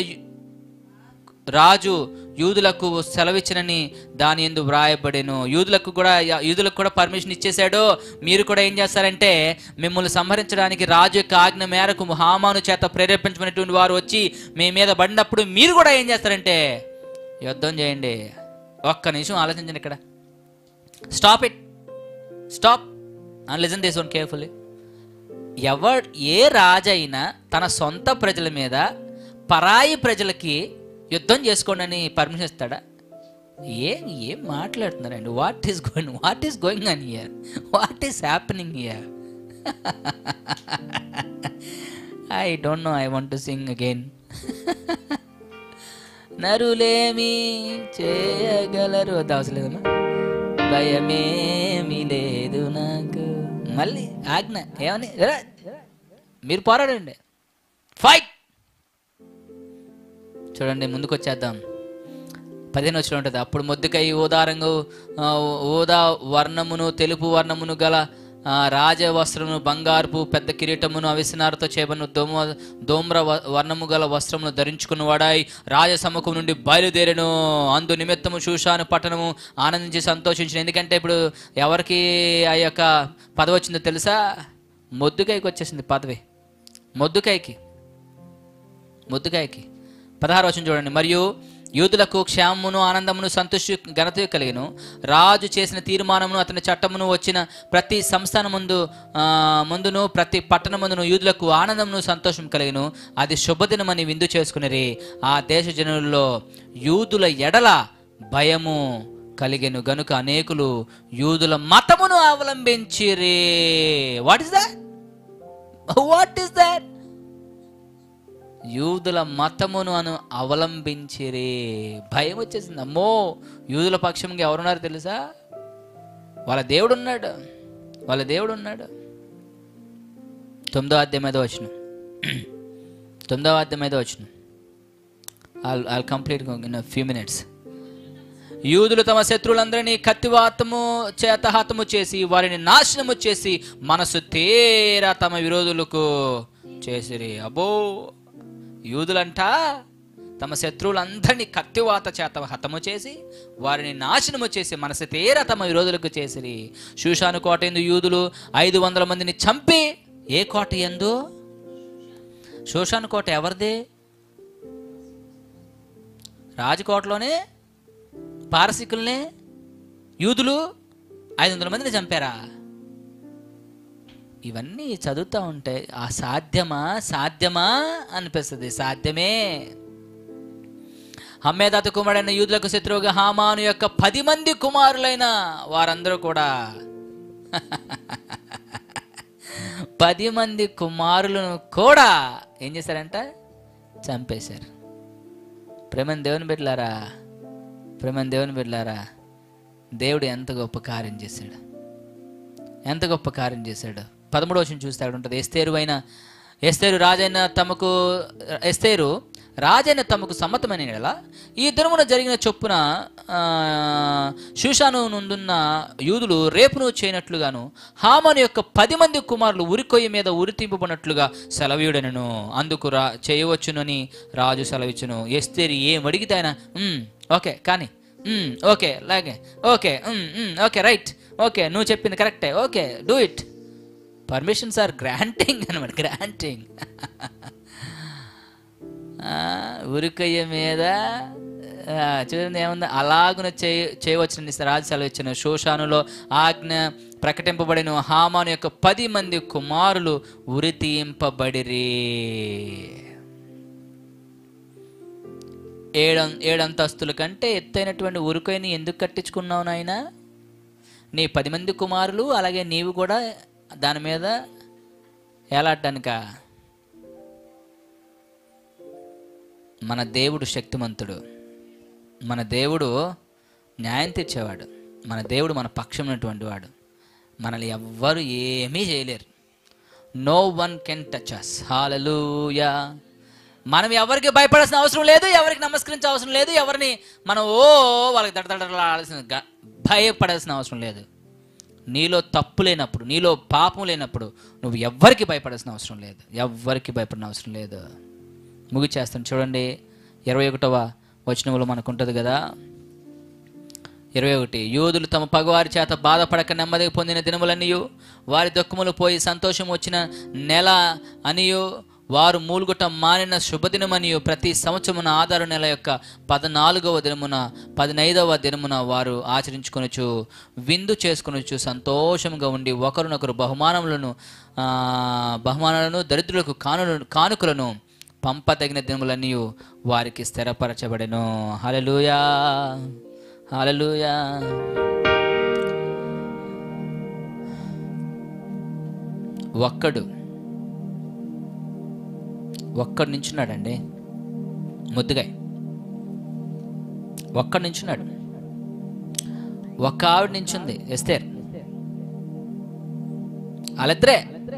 రాజు యూదులకు సెలవిచ్చినని దాని యందు వ్రాయబడెను. యూదులకు కూడా యూదులకు కూడా పర్మిషన్ ఇచ్చేశాడు. మీరు కూడా ఏం చేస్తారంటే మిమ్మల్ని సంహరించడానికి రాజు యొక్క ఆజ్ఞ మేరకు హామాను చేత ప్రేరేపించబడినటువంటి వారు వచ్చి మీ మీద పడినప్పుడు మీరు కూడా ఏం చేస్తారంటే యుద్ధం చేయండి. ఒక్క నిమిషం ఆలోచించండి ఇక్కడ. Stop it, stop and listen this one carefully. ఎవరు ఏ రాజైనా తన సొంత ప్రజల మీద పరాయి ప్రజలకి యుద్ధం చేసుకోండి అని పర్మిషన్ ఇస్తాడా? ఏం ఏం మాట్లాడుతున్నారండి? What is going what is going on here? What is happening here? I don't know, I want to sing again. నరులేమి చేయగలరు, అది అవసరం లేదమ్మా. భయమేమి లేదు నాకు. మళ్ళీ ఆజ్ఞ ఏమని? మీరు పోరాడండి, ఫైట్. చూడండి, ముందుకు వచ్చేద్దాం. పదిహేను వచ్చిన ఉంటుంది. అప్పుడు మొర్దెకై ఊదా రంగు ఊదా వర్ణమును తెలుపు వర్ణమును గల రాజవస్త్రమును బంగారుపు పెద్ద కిరీటమును అవిసనారతో చేయబడిన దోమ దోమ్ర వర్ణము గల వస్త్రమును ధరించుకున్న వాడాయి రాజసముఖం నుండి బయలుదేరెను. అందు నిమిత్తము షూషాను పట్టణము ఆనందించి సంతోషించిన. ఎందుకంటే ఇప్పుడు ఎవరికి ఆ యొక్క పదవి వచ్చిందో తెలుసా? మొర్దెకైకి వచ్చేసింది పదవి. మొర్దెకైకి మొర్దెకైకి పదహారు వచనం చూడండి. మరియు యూదులకు క్షేమమును ఆనందమును సంతోషి ఘనత కలిగెను. రాజు చేసిన తీర్మానమును అతని చట్టమును వచ్చిన ప్రతి సంస్థానం ముందు ముందును ప్రతి పట్టణ ముందును యూదులకు ఆనందమును సంతోషం కలిగెను. అది శుభదినమని విందు చేసుకునేరి. ఆ దేశ జనుల్లో యూదుల ఎడల భయము కలిగెను గనుక అనేకులు యూదుల మతమును అవలంబించిరి. What is that? What is that? యూదుల మతమును అను అవలంబించిరి. భయం వచ్చేసింది. అమ్మో, యూదుల పక్షంగా ఎవరున్నారు తెలుసా? వాళ్ళ దేవుడు ఉన్నాడు, వాళ్ళ దేవుడు ఉన్నాడు. తొమ్మిదో అధ్యాయం ఐదో వచనం తొమ్మిదవ అధ్యాయం ఐదో వచనం I'll, I'll complete in a few minutes. యూదులు తమ శత్రువులందరినీ కత్తివాతము చేత హతము చేసి వారిని నాశనము చేసి మనసు తేరా తమ విరోధులకు చేసిరి. అబ్బో, యూదులంట తమ శత్రువులందరినీ కత్తివాత చేత హతము చేసి వారిని నాశనము చేసి మనసు తేరా తమ విరోధులకు చేసిరి. షూషాను కోట యందు యూదులు ఐదు వందల మందిని చంపి. ఏ కోట యందు? షూషాను కోట ఎవరిది? రాజకోటలోనే పారసీకుల్నే యూదులు ఐదు వందల మందిని చంపారా? ఇవన్నీ చదువుతూ ఉంటే ఆ సాధ్యమా సాధ్యమా అనిపిస్తుంది. సాధ్యమే. హమ్మేదాతు కుమారుడైన యూదులకు శత్రువుగా హామాను యొక్క పది మంది కుమారులైన వారందరూ కూడా పది మంది కుమారులను కూడా ఏం చేశారంట? చంపేశారు. ప్రేమని దేవుని బిడ్డలారా, ప్రేమని దేవుని బిడ్డలారా, దేవుడు ఎంత గొప్ప కార్యం చేశాడు, ఎంత గొప్ప కార్యం చేశాడు. పదమూడవ వచనం చూస్తే అక్కడ ఉంటుంది, ఎస్తేరు అయిన ఎస్తేరు రాజైన తమకు ఎస్తేరు రాజైన తమకు సమ్మతమైన నెల ఈ దినమున జరిగిన చొప్పున షూషాను నుండున్న యూదులు రేపును చేయనట్లుగాను హామాను యొక్క పది మంది కుమారులు ఉరికొయ్య మీద ఉరి తీపబడినట్లుగా సెలవీయుడనను. అందుకు రా చేయవచ్చునని రాజు సెలవిచ్చును. ఎస్తేరు ఏమడిగితే ఆయన ఓకే కానీ ఓకే లాగే ఓకే ఓకే రైట్ ఓకే నువ్వు చెప్పింది కరెక్టే okay do it. Permissions are granting అనమాట, గ్రాంటింగ్. ఉరికొయ్య మీద చూడండి ఏముంది, అలాగున చేయ చేయవచ్చునని రాజు సెలవిచ్చిన. షూషానులో ఆజ్ఞ ప్రకటింపబడిన హామాను యొక్క పది మంది కుమారులు ఉరి తీయింపబడిరి. ఏడు ఏడంతస్తుల కంటే ఎత్తైనటువంటి ఉరికొయ్యని ఎందుకు కట్టించుకున్నావు నాయనా? నీ పది మంది కుమారులు అలాగే నీవు కూడా దాని మీద ఎలాడటానిక? మన దేవుడు శక్తిమంతుడు, మన దేవుడు న్యాయం తెచ్చేవాడు, మన దేవుడు మన పక్షం ఉన్నటువంటి వాడు. మనల్ని ఎవ్వరు ఏమీ చేయలేరు. No one can touch us. హల్లెలూయా. మనం ఎవరికి భయపడాల్సిన అవసరం లేదు, ఎవరికి నమస్కరించే అవసరం లేదు, ఎవరిని మనం ఓ వాళ్ళకి దడదడలాడాల్సిన భయపడాల్సిన అవసరం లేదు. నీలో తప్పు లేనప్పుడు, నీలో పాపం లేనప్పుడు నువ్వు ఎవ్వరికి భయపడాల్సిన అవసరం లేదు, ఎవ్వరికి భయపడిన అవసరం లేదు. ముగిచేస్తాను చూడండి, ఇరవై ఒకటవ వచనంలో మనకు ఉంటుంది కదా, ఇరవై ఒకటి యూదులు తమ పగవారి చేత బాధపడక నెమ్మదిగా పొందిన దినములనియు వారి దుఃఖములు పోయి సంతోషం వచ్చిన నెల అనియు వారు మూలుగుట మానిన శుభదినమనియు ప్రతి సంవత్సరమున ఆధార నెల యొక్క పద్నాలుగవ దినమున పదినైదవ దినమున వారు ఆచరించుకొనుచు విందు చేసుకొనుచు సంతోషంగా ఉండి ఒకరినొకరు బహుమానములను బహుమానాలను దరిద్రులకు కాను కానుకలను పంపదగిన దినములన్నీ వారికి స్థిరపరచబడెను. హల్లెలూయా, హల్లెలూయా. ఒక్కడు ఒక్కడు నించున్నాడండి, ముద్దుగా ఒక్కడు నించున్నాడు. ఒక్క ఆవిడ నించుంది, ఎస్తేర్. వాళ్ళిద్దరే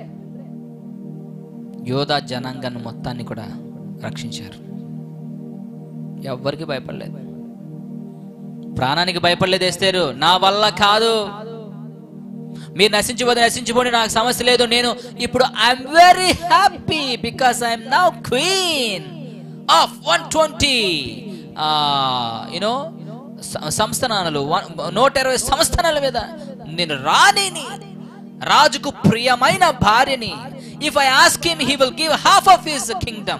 యోధా జనాంగాన్ని మొత్తాన్ని కూడా రక్షించారు. ఎవ్వరికి భయపడలేదు, ప్రాణానికి భయపడలేదు. ఎస్తేరు నా వల్ల కాదు, మీరు నశించిపోతే నశించిపోండి, నాకు సమస్య లేదు, నేను ఇప్పుడు I'm very happy because I'm now queen of one twenty you know సంస్థానాలు, నూట ఇరవై సంస్థానాల మీద నేను రాణిని, రాజుకు ప్రియమైన భార్యని. If I ask him, he will give half of his kingdom.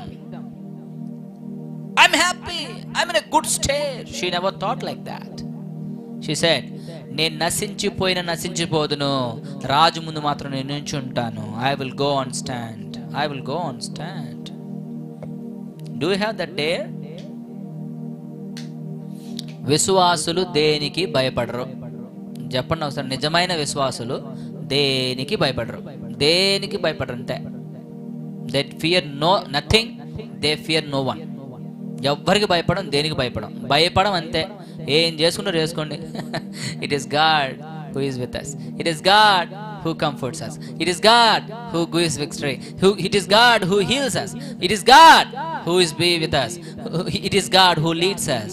I'm happy, I'm in a good state. She never thought like that. She said, నేను నశించిపోయిన నశించిపోదును, రాజు ముందు మాత్రం నేను నిల్చుంటాను. I will go on stand, I will go on stand. Do you have that dare? విశ్వాసులు దేనికి భయపడరు? చెప్పండి ఒకసారి, నిజమైన విశ్వాసులు దేనికి భయపడరు, దేనికి భయపడరు అంతే. They fear no nothing, they fear no one. ఎవ్వరికి భయపడం, దేనికి భయపడం, భయపడం అంతే. ఏం చేసుకుంటారు చేసుకోండి. It is God who is with us. It is God who comforts us. It is God who gives victory. It is God who heals us. It is God who is be with us. It is God who leads us.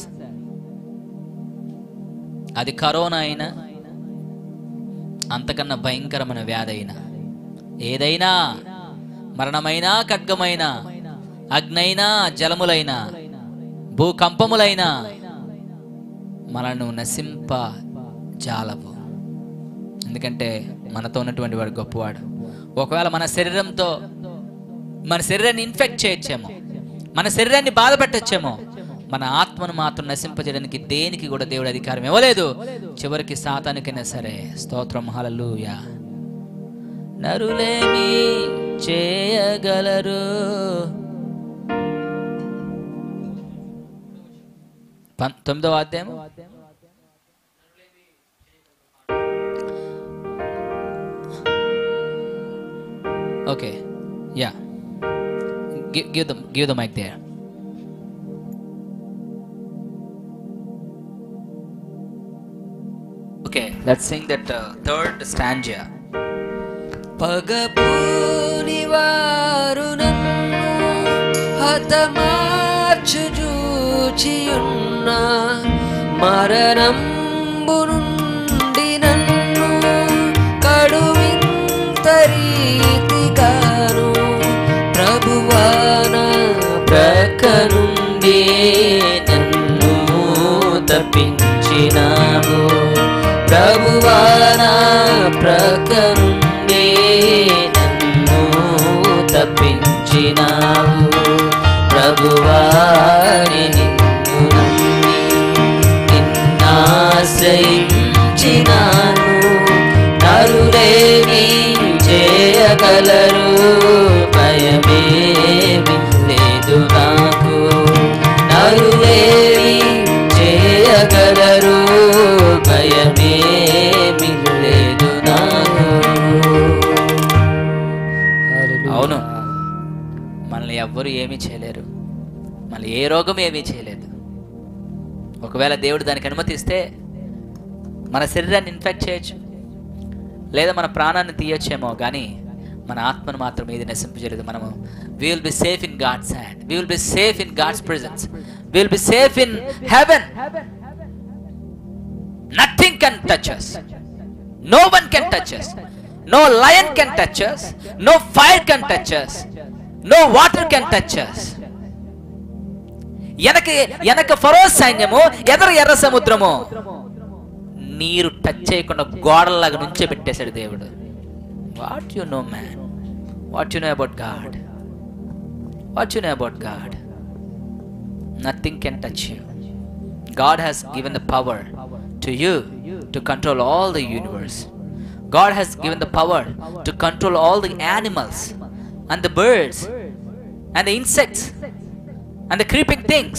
అది corona అయినా, అంతకన్నా భయంకరమైన వ్యాధి అయినా, ఏదైనా, మరణమైనా, ఖడ్గమైనా, అగ్నైనా, జలములైనా, భూకంపములైనా మనను నశింప జాలవు. ఎందుకంటే మనతో ఉన్నటువంటి వాడు గొప్పవాడు. ఒకవేళ మన శరీరంతో మన శరీరాన్ని ఇన్ఫెక్ట్ చేయొచ్చేమో, మన శరీరాన్ని బాధ పెట్టచ్చేమో, మన ఆత్మను మాత్రం నశింపజేయడానికి దేనికి కూడా దేవుడు అధికారం ఇవ్వలేదు. చివరికి సాతానుకైనా సరే. స్తోత్రం, హల్లెలూయా. నరులేమి చేయగలరు? తొమ్మిదవ అధ్యాయం. Okay, yeah, give them give the mic there. Okay, let's sing that uh, third stanza. పగపూని వారు నన్ను హతమార్చు జూచియున్న మరణంబు నుండి నన్ను కడువింత రీతిగాను ప్రభువాన ప్రక్క నుండి నన్ను తప్పించినావు. ప్రభువాన ప్రక్క నుండి నన్ను తప్పించినావు. ప్రభువాని నిన్ను నమ్మి నిన్నాశ్రయించినాను. నరులేమి చేయగలరు, భయమేమి లేదు నాకు. నరులేమి చేయగలరు, భయమేమి లేదు నాకు. అవును, మనల్ని ఎవ్వరు ఏమీ చేయలేరు, మళ్ళీ ఏ రోగం ఏమీ చేయలేదు. ఒకవేళ దేవుడు దానికి అనుమతిస్తే మన శరీరాన్ని ఇన్ఫెక్ట్ చేయొచ్చు, లేదా మన ప్రాణాన్ని తీయొచ్చేమో, కానీ మన ఆత్మను మాత్రం ఏది నశింపజేయలేదు. మనము we will be safe in God's hand, we will be safe in God's presence, we will be safe in heaven. Nothing can touch us, no one can touch us, no lion can touch us, no fire can touch us, no water can touch us. ఎనక ఎనక ఫరో సైన్యము, ఎదరు ఎర్ర సముద్రము నీరు touch చేయకుండా గోడల్లాగా నుంచే పెట్టేశాడు దేవుడు. What you know man, what you know about God, what you know about God? Nothing can touch you. God has given the power to you to control all the universe. God has given the power to control all the animals and the birds and the insects and the creeping things.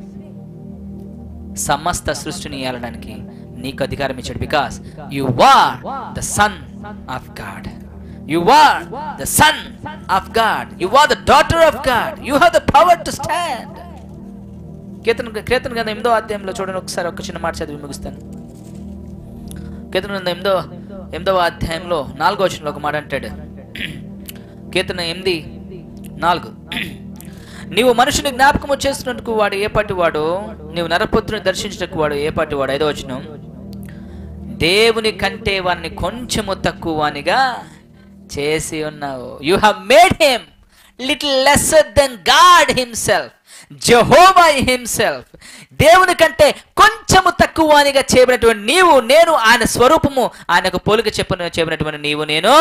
సమస్త సృష్టిని ఏలడానికి నీకు అధికారం ఇచ్చాడు. Because you are the son of God, you are the son of God, you are the daughter of God, you have the power to stand. కీర్తన కీర్తన గ్రంథం ఎనిమిదో అధ్యాయంలో చూడండి ఒకసారి, ఒక చిన్న మాట చదివి ముగిస్తాను. కీర్తన గ్రంథం ఎనిమిదో ఎనిమిదవ అధ్యాయంలో నాలుగో వచనంలో ఒక మాట అంటాడు. కీర్తన ఎనిమిది నాలుగు, నీవు మనుషుని జ్ఞాపకము చేస్తున్నట్టుకు వాడు ఏ పాటి వాడు, నీవు నరపుత్రుని దర్శించుటకు వాడు ఏ పాటి వాడు. ఐదో వచనం, దేవుని కంటే వారిని కొంచెము తక్కువ వానిగా చేసి ఉన్నావు. You have made him little lesser than God himself, Jehovah himself. దేవుని కంటే కొంచెము తక్కువ వానిగా చేయబడినటువంటి నీవు నేను, ఆయన స్వరూపము, ఆయనకు పోలిక చెప్పిన చెప్పినటువంటి నీవు నేను,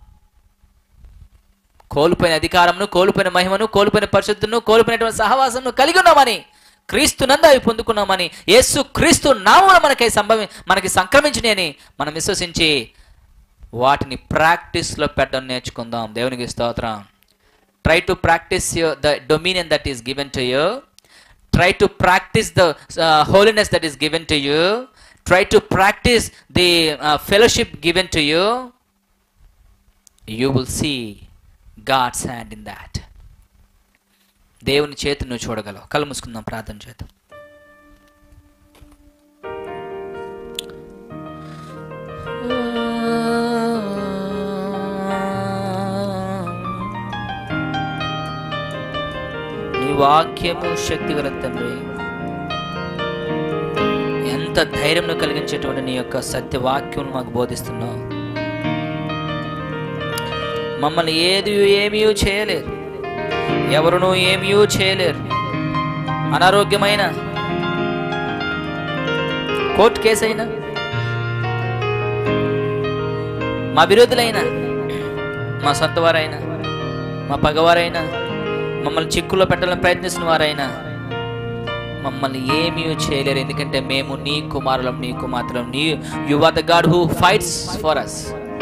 కోల్పోయిన అధికారమును, కోల్పోయిన మహిమను, కోల్పోయిన పరిశుద్ధును, కోల్పోయినటువంటి సహవాసమును కలిగి ఉన్నామని, క్రీస్తునందు అవి పొందుకున్నామని, యేసు క్రీస్తు నామమున మనకై సంభవి మనకి సంక్రమించినని మనం విశ్వసించి వాటిని ప్రాక్టీస్లో పెట్టడం నేర్చుకుందాం. దేవునికి స్తోత్రం. Try to practice your, the dominion that is given to you. Try to practice the uh, holiness that is given to you. Try to practice the uh, fellowship given to you. You will see God's hand in that. దేవుని చేతిని నువ్వు చూడగలవు. కళ్ళు మూసుకుందాం, ప్రార్థన చేద్దాం. వాక్యము శక్తి గల తండ్రి, ఎంత ధైర్యం కలిగించేటువంటి నీ యొక్క సత్యవాక్యం మాకు బోధిస్తున్నావు. మమ్మల్ని ఏది ఏమీ చేయలేరు, ఎవరునూ ఏమీ చేయలేరు. అనారోగ్యమైన, కోర్టు కేసు అయినా, మా విరోధులైనా, మా సొంత వారైనా, మా పగవారైనా, మమ్మల్ని చిక్కుల్లో పెట్టాలని ప్రయత్నిస్తున్న వారైనా మమ్మల్ని ఏమీ చేయలేరు. ఎందుకంటే మేము నీ కుమారులం, నీ కుమార్తెలం. నీ you are the God who fights for us.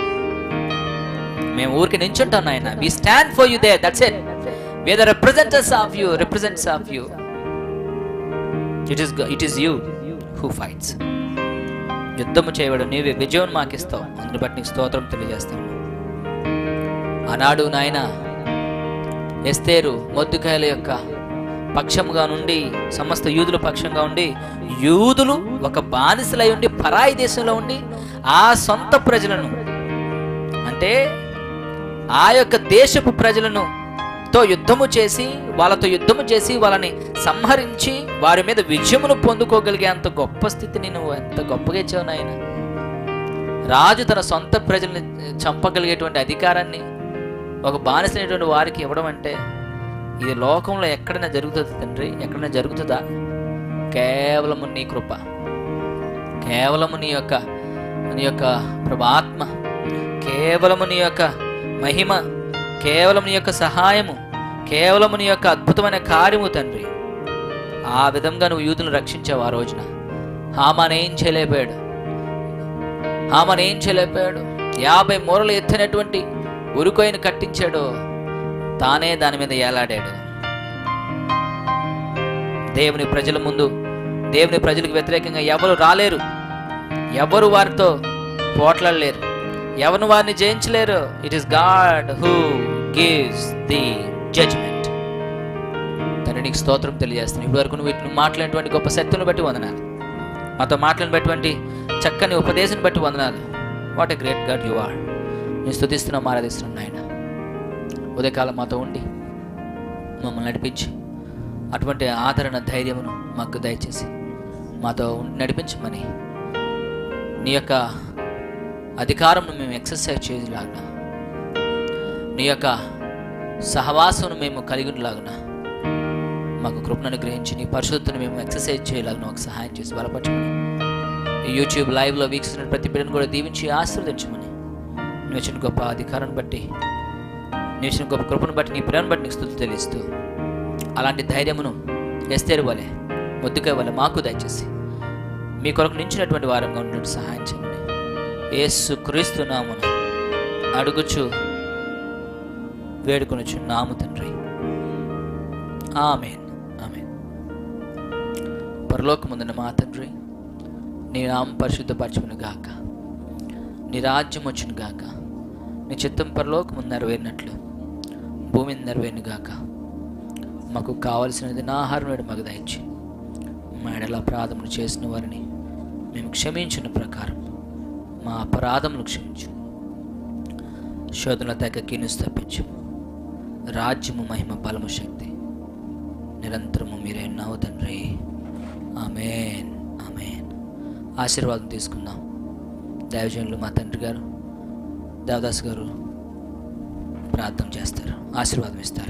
మేము ఊరికి నించుంటాం నాయన. We stand for you there, that's it. We are the representers of you, represents of you. It is it is you who fights. యుద్ధము చేయబడు నీవే విజయం మాకు ఇస్తావు. అందుని బట్టి నీకు స్తోత్రం తెలియజేస్తాను. ఆనాడు నాయన ఎస్తేరు మొర్దెకాయుల యొక్క పక్షముగా నుండి, సమస్త యూదుల పక్షంగా ఉండి, యూదులు ఒక బానిసలై ఉండి పరాయి దేశంలో ఉండి ఆ సొంత ప్రజలను, అంటే ఆ యొక్క దేశపు ప్రజలను తో యుద్ధము చేసి వాళ్ళతో యుద్ధము చేసి వాళ్ళని సంహరించి వారి మీద విజయమును పొందుకోగలిగే అంత గొప్ప స్థితిని నువ్వు ఎంత గొప్పగా ఇచ్చావు నాయన. రాజు తన సొంత ప్రజల్ని చంపగలిగేటువంటి అధికారాన్ని ఒక బానిసైనటువంటి వారికి ఇవ్వడం అంటే ఇది లోకంలో ఎక్కడైనా జరుగుతుంది తండ్రి? ఎక్కడైనా జరుగుతుందా? కేవలము నీ కృప, కేవలము నీ యొక్క నీ యొక్క ప్రభాత్మ, కేవలము నీ యొక్క మహిమ, కేవలం నీ యొక్క సహాయము, కేవలము నీ యొక్క అద్భుతమైన కార్యము తండ్రి. ఆ విధంగా నువ్వు యూదులను రక్షించావు. ఆ రోజున హామాన్ ఏం చేయలేకపోయాడు, హామాన్ ఏం చేయలేకపోయాడు. యాభై మూరలు ఎత్తినటువంటి ఉరుకొయ్యను కట్టించాడు, తానే దాని మీద ఏలాడాడు. దేవుని ప్రజల ముందు, దేవుని ప్రజలకు వ్యతిరేకంగా ఎవరు రాలేరు, ఎవరు వారితో పోట్లాడలేరు, ఎవరు వారిని జయించలేరు. It is God who gives the judgment. తండ్రి నీకు స్తోత్రం తెలియజేస్తాను. ఇప్పటి వరకు నువ్వు వీటిని మాట్లాడినటువంటి గొప్ప శక్తులను బట్టి వందనాలు, మాతో మాట్లాడినటువంటి చక్కని ఉపదేశం బట్టి వందనాలు. What a great God you are. నేను స్తుతిస్తున్నాం, ఆరాధిస్తున్నాం నాయన. ఉదయకాలం మాతో ఉండి మమ్మల్ని నడిపించి అటువంటి ఆదరణ ధైర్యమును మాకు దయచేసి మాతో నడిపించమని, నీ యొక్క అధికారంను మేము ఎక్సర్సైజ్ చేయలాగున, నీ యొక్క సహవాసం మేము కలిగి ఉండలాగున మాకు కృపను గ్రహించి నీ పరిశుద్ధతను మేము ఎక్సర్సైజ్ చేయలాగున ఒక సహాయం చేసి బలపరచమని, ఈ యూట్యూబ్ లైవ్లో వీక్షిస్తున్న ప్రతి బిడ్డను కూడా దీవించి ఆశీర్వదించమని, నువ్వు వచ్చిన గొప్ప అధికారాన్ని బట్టి, నువ్వు వచ్చిన గొప్ప కృపను బట్టి, నీ ప్రేమను బట్టి నీకు స్తుతి తెలుస్తూ అలాంటి ధైర్యమును ఎస్తేరు వలె, మొర్దెకాయ వలె మాకు దయచేసి మీ కొరకు నించినటువంటి వారంగా ఉన్నట్టు సహాయం చేయమని యేసు క్రీస్తు నామమున అడుగుచు వేడుకొనుచు నాము తండ్రి. ఆమేన్, ఆమేన్. పరలోకమందున్న మా తండ్రి, నీ నామం పరిశుద్ధపరచును గాక, నీ రాజ్యం వచ్చును గాక, నీ చిత్తం పరలోకమందు నెరవేరినట్లు భూమి నెరవేరును గాక. మాకు కావలసినది నా ఆహారం నేడు మాకు దయచి, మా ఎడల అపరాధములు చేసిన వారిని మేము క్షమించిన ప్రకారం మా అపరాధములు క్షమించు, శోధనల తెగ కీనుసు తప్పించు. రాజ్యము, మహిమ, బలము, శక్తి నిరంతరము మీరే ఉన్నావు తండ్రి. ఆమేన్, ఆమేన్. ఆశీర్వాదం తీసుకుందాం. దైవజనులు మా తండ్రి గారు దేవదాస్ గారు ప్రార్థన చేస్తారు, ఆశీర్వాదం ఇస్తారు.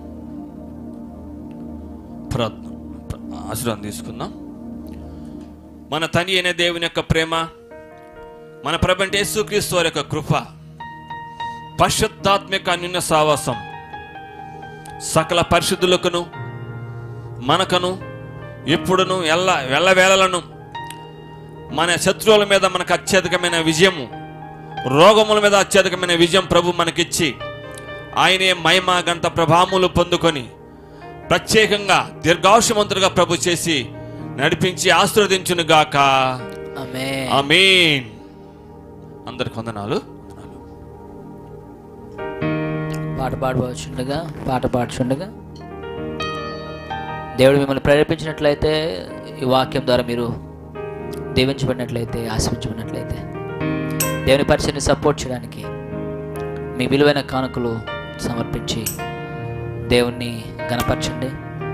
ప్రార్థన ఆశీర్వాదం తీసుకుందాం. మన తండ్రి అయిన దేవుని యొక్క ప్రేమ, మన ప్రభువైన యేసుక్రీస్తు వారి యొక్క కృప, పరిశుద్ధాత్మిక అన్యోన్య సావాసం సకల పరిశుద్ధులకును మనకును ఎప్పుడును ఎల్ల వెళ్ళవేళలను మన శత్రువుల మీద మనకు అత్యధికమైన విజయము, రోగముల మీద అత్యధికమైన విజయం ప్రభు మనకిచ్చి ఆయనే మహిమ గంట ప్రభావములు పొందుకొని ప్రత్యేకంగా దీర్ఘాయుష్మంతులుగా ప్రభు చేసి నడిపించి ఆశీర్వదించును గాక. ఆమేన్, ఆమేన్. అందరికి వందనాలు. పాట పాడవచ్చుండగా పాట పాడుచుండగా దేవుడు మిమ్మల్ని ప్రేరేపించినట్లయితే, ఈ వాక్యం ద్వారా మీరు దీవించబడినట్లయితే, ఆశీర్వించబడినట్లయితే దేవుని పరిచయాన్ని సపోర్ట్ చేయడానికి మీ విలువైన కానుకలు సమర్పించి దేవుణ్ణి గణపరచండి.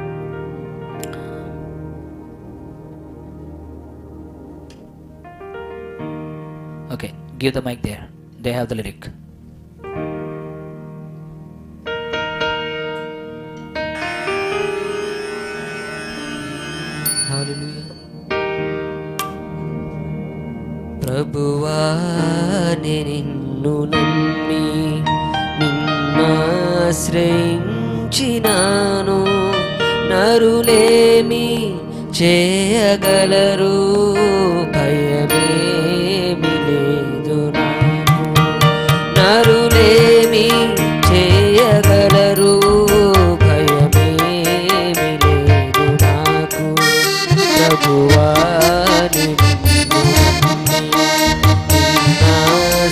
Okay, give the mic there, they have the lyric. ప్రభువా నిన్ను నమ్మి నిన్నాశ్రయించినాను, నరులేమి చేయగలరు, భయమేమి లేదు నాకు. నరులేమి చేయగలరు, భయమేమి లేదు నాకు.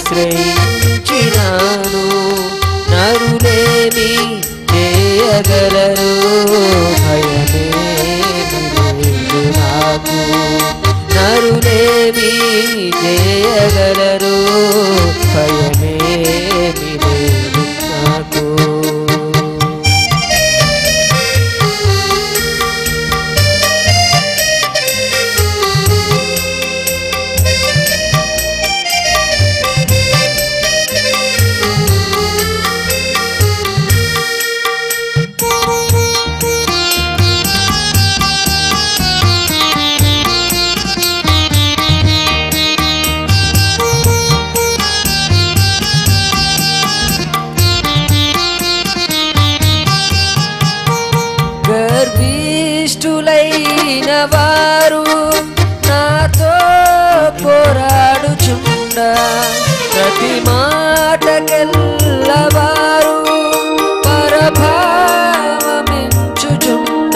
ఆశ్రయించినాను నరులేమి చేయగలరు భయమేమి లేదు నాకు నరులేమి చేయగలరు భయమేమి లేదు నాకు గర్విష్ఠులైన వారు నాతో పోరాడుచుండ ప్రతి మాటకెల్లవారు పరభావమించుచుండ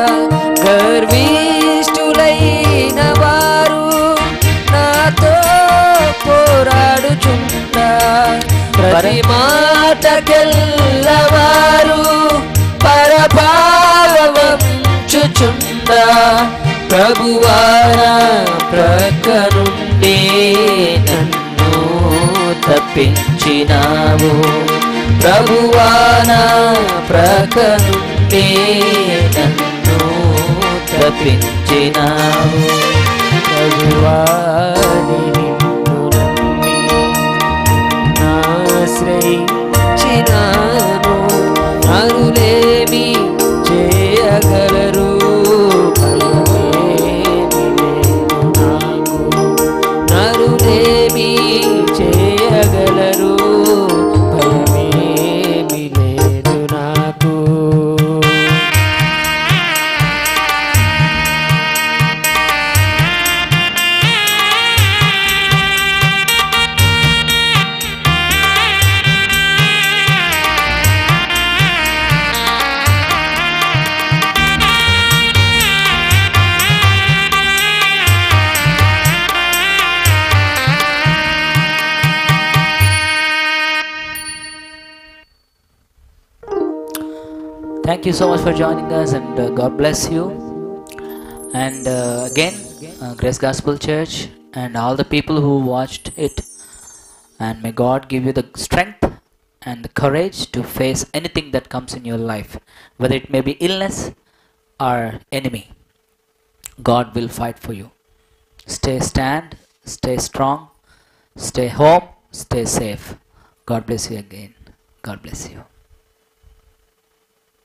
గర్విష్ఠులైన వారు నాతో పోరాడుచుండ ప్రతి మాటకెల్లవారు పరభావమించుచుండ ప్రభువారా ప్రక్క నుండి నన్ను తప్పించినావు ప్రభువానా ప్రక్క నుండి నన్ను తప్పించినావు ప్రభువాని నిన్ను నమ్మి ఆశ్రయించినాను నరులేమి చేయగలరు భయమేమి లేదు నాకు నరులేమి చేయగలరు భయమేమి లేదు నాకు Thank you so much for joining us, and uh, God bless you. And uh, again, uh, Grace Gospel Church and all the people who watched it, and may God give you the strength and the courage to face anything that comes in your life, whether it may be illness or enemy. God will fight for you. Stay stand, stay strong, stay home, stay safe. God bless you again. God bless you.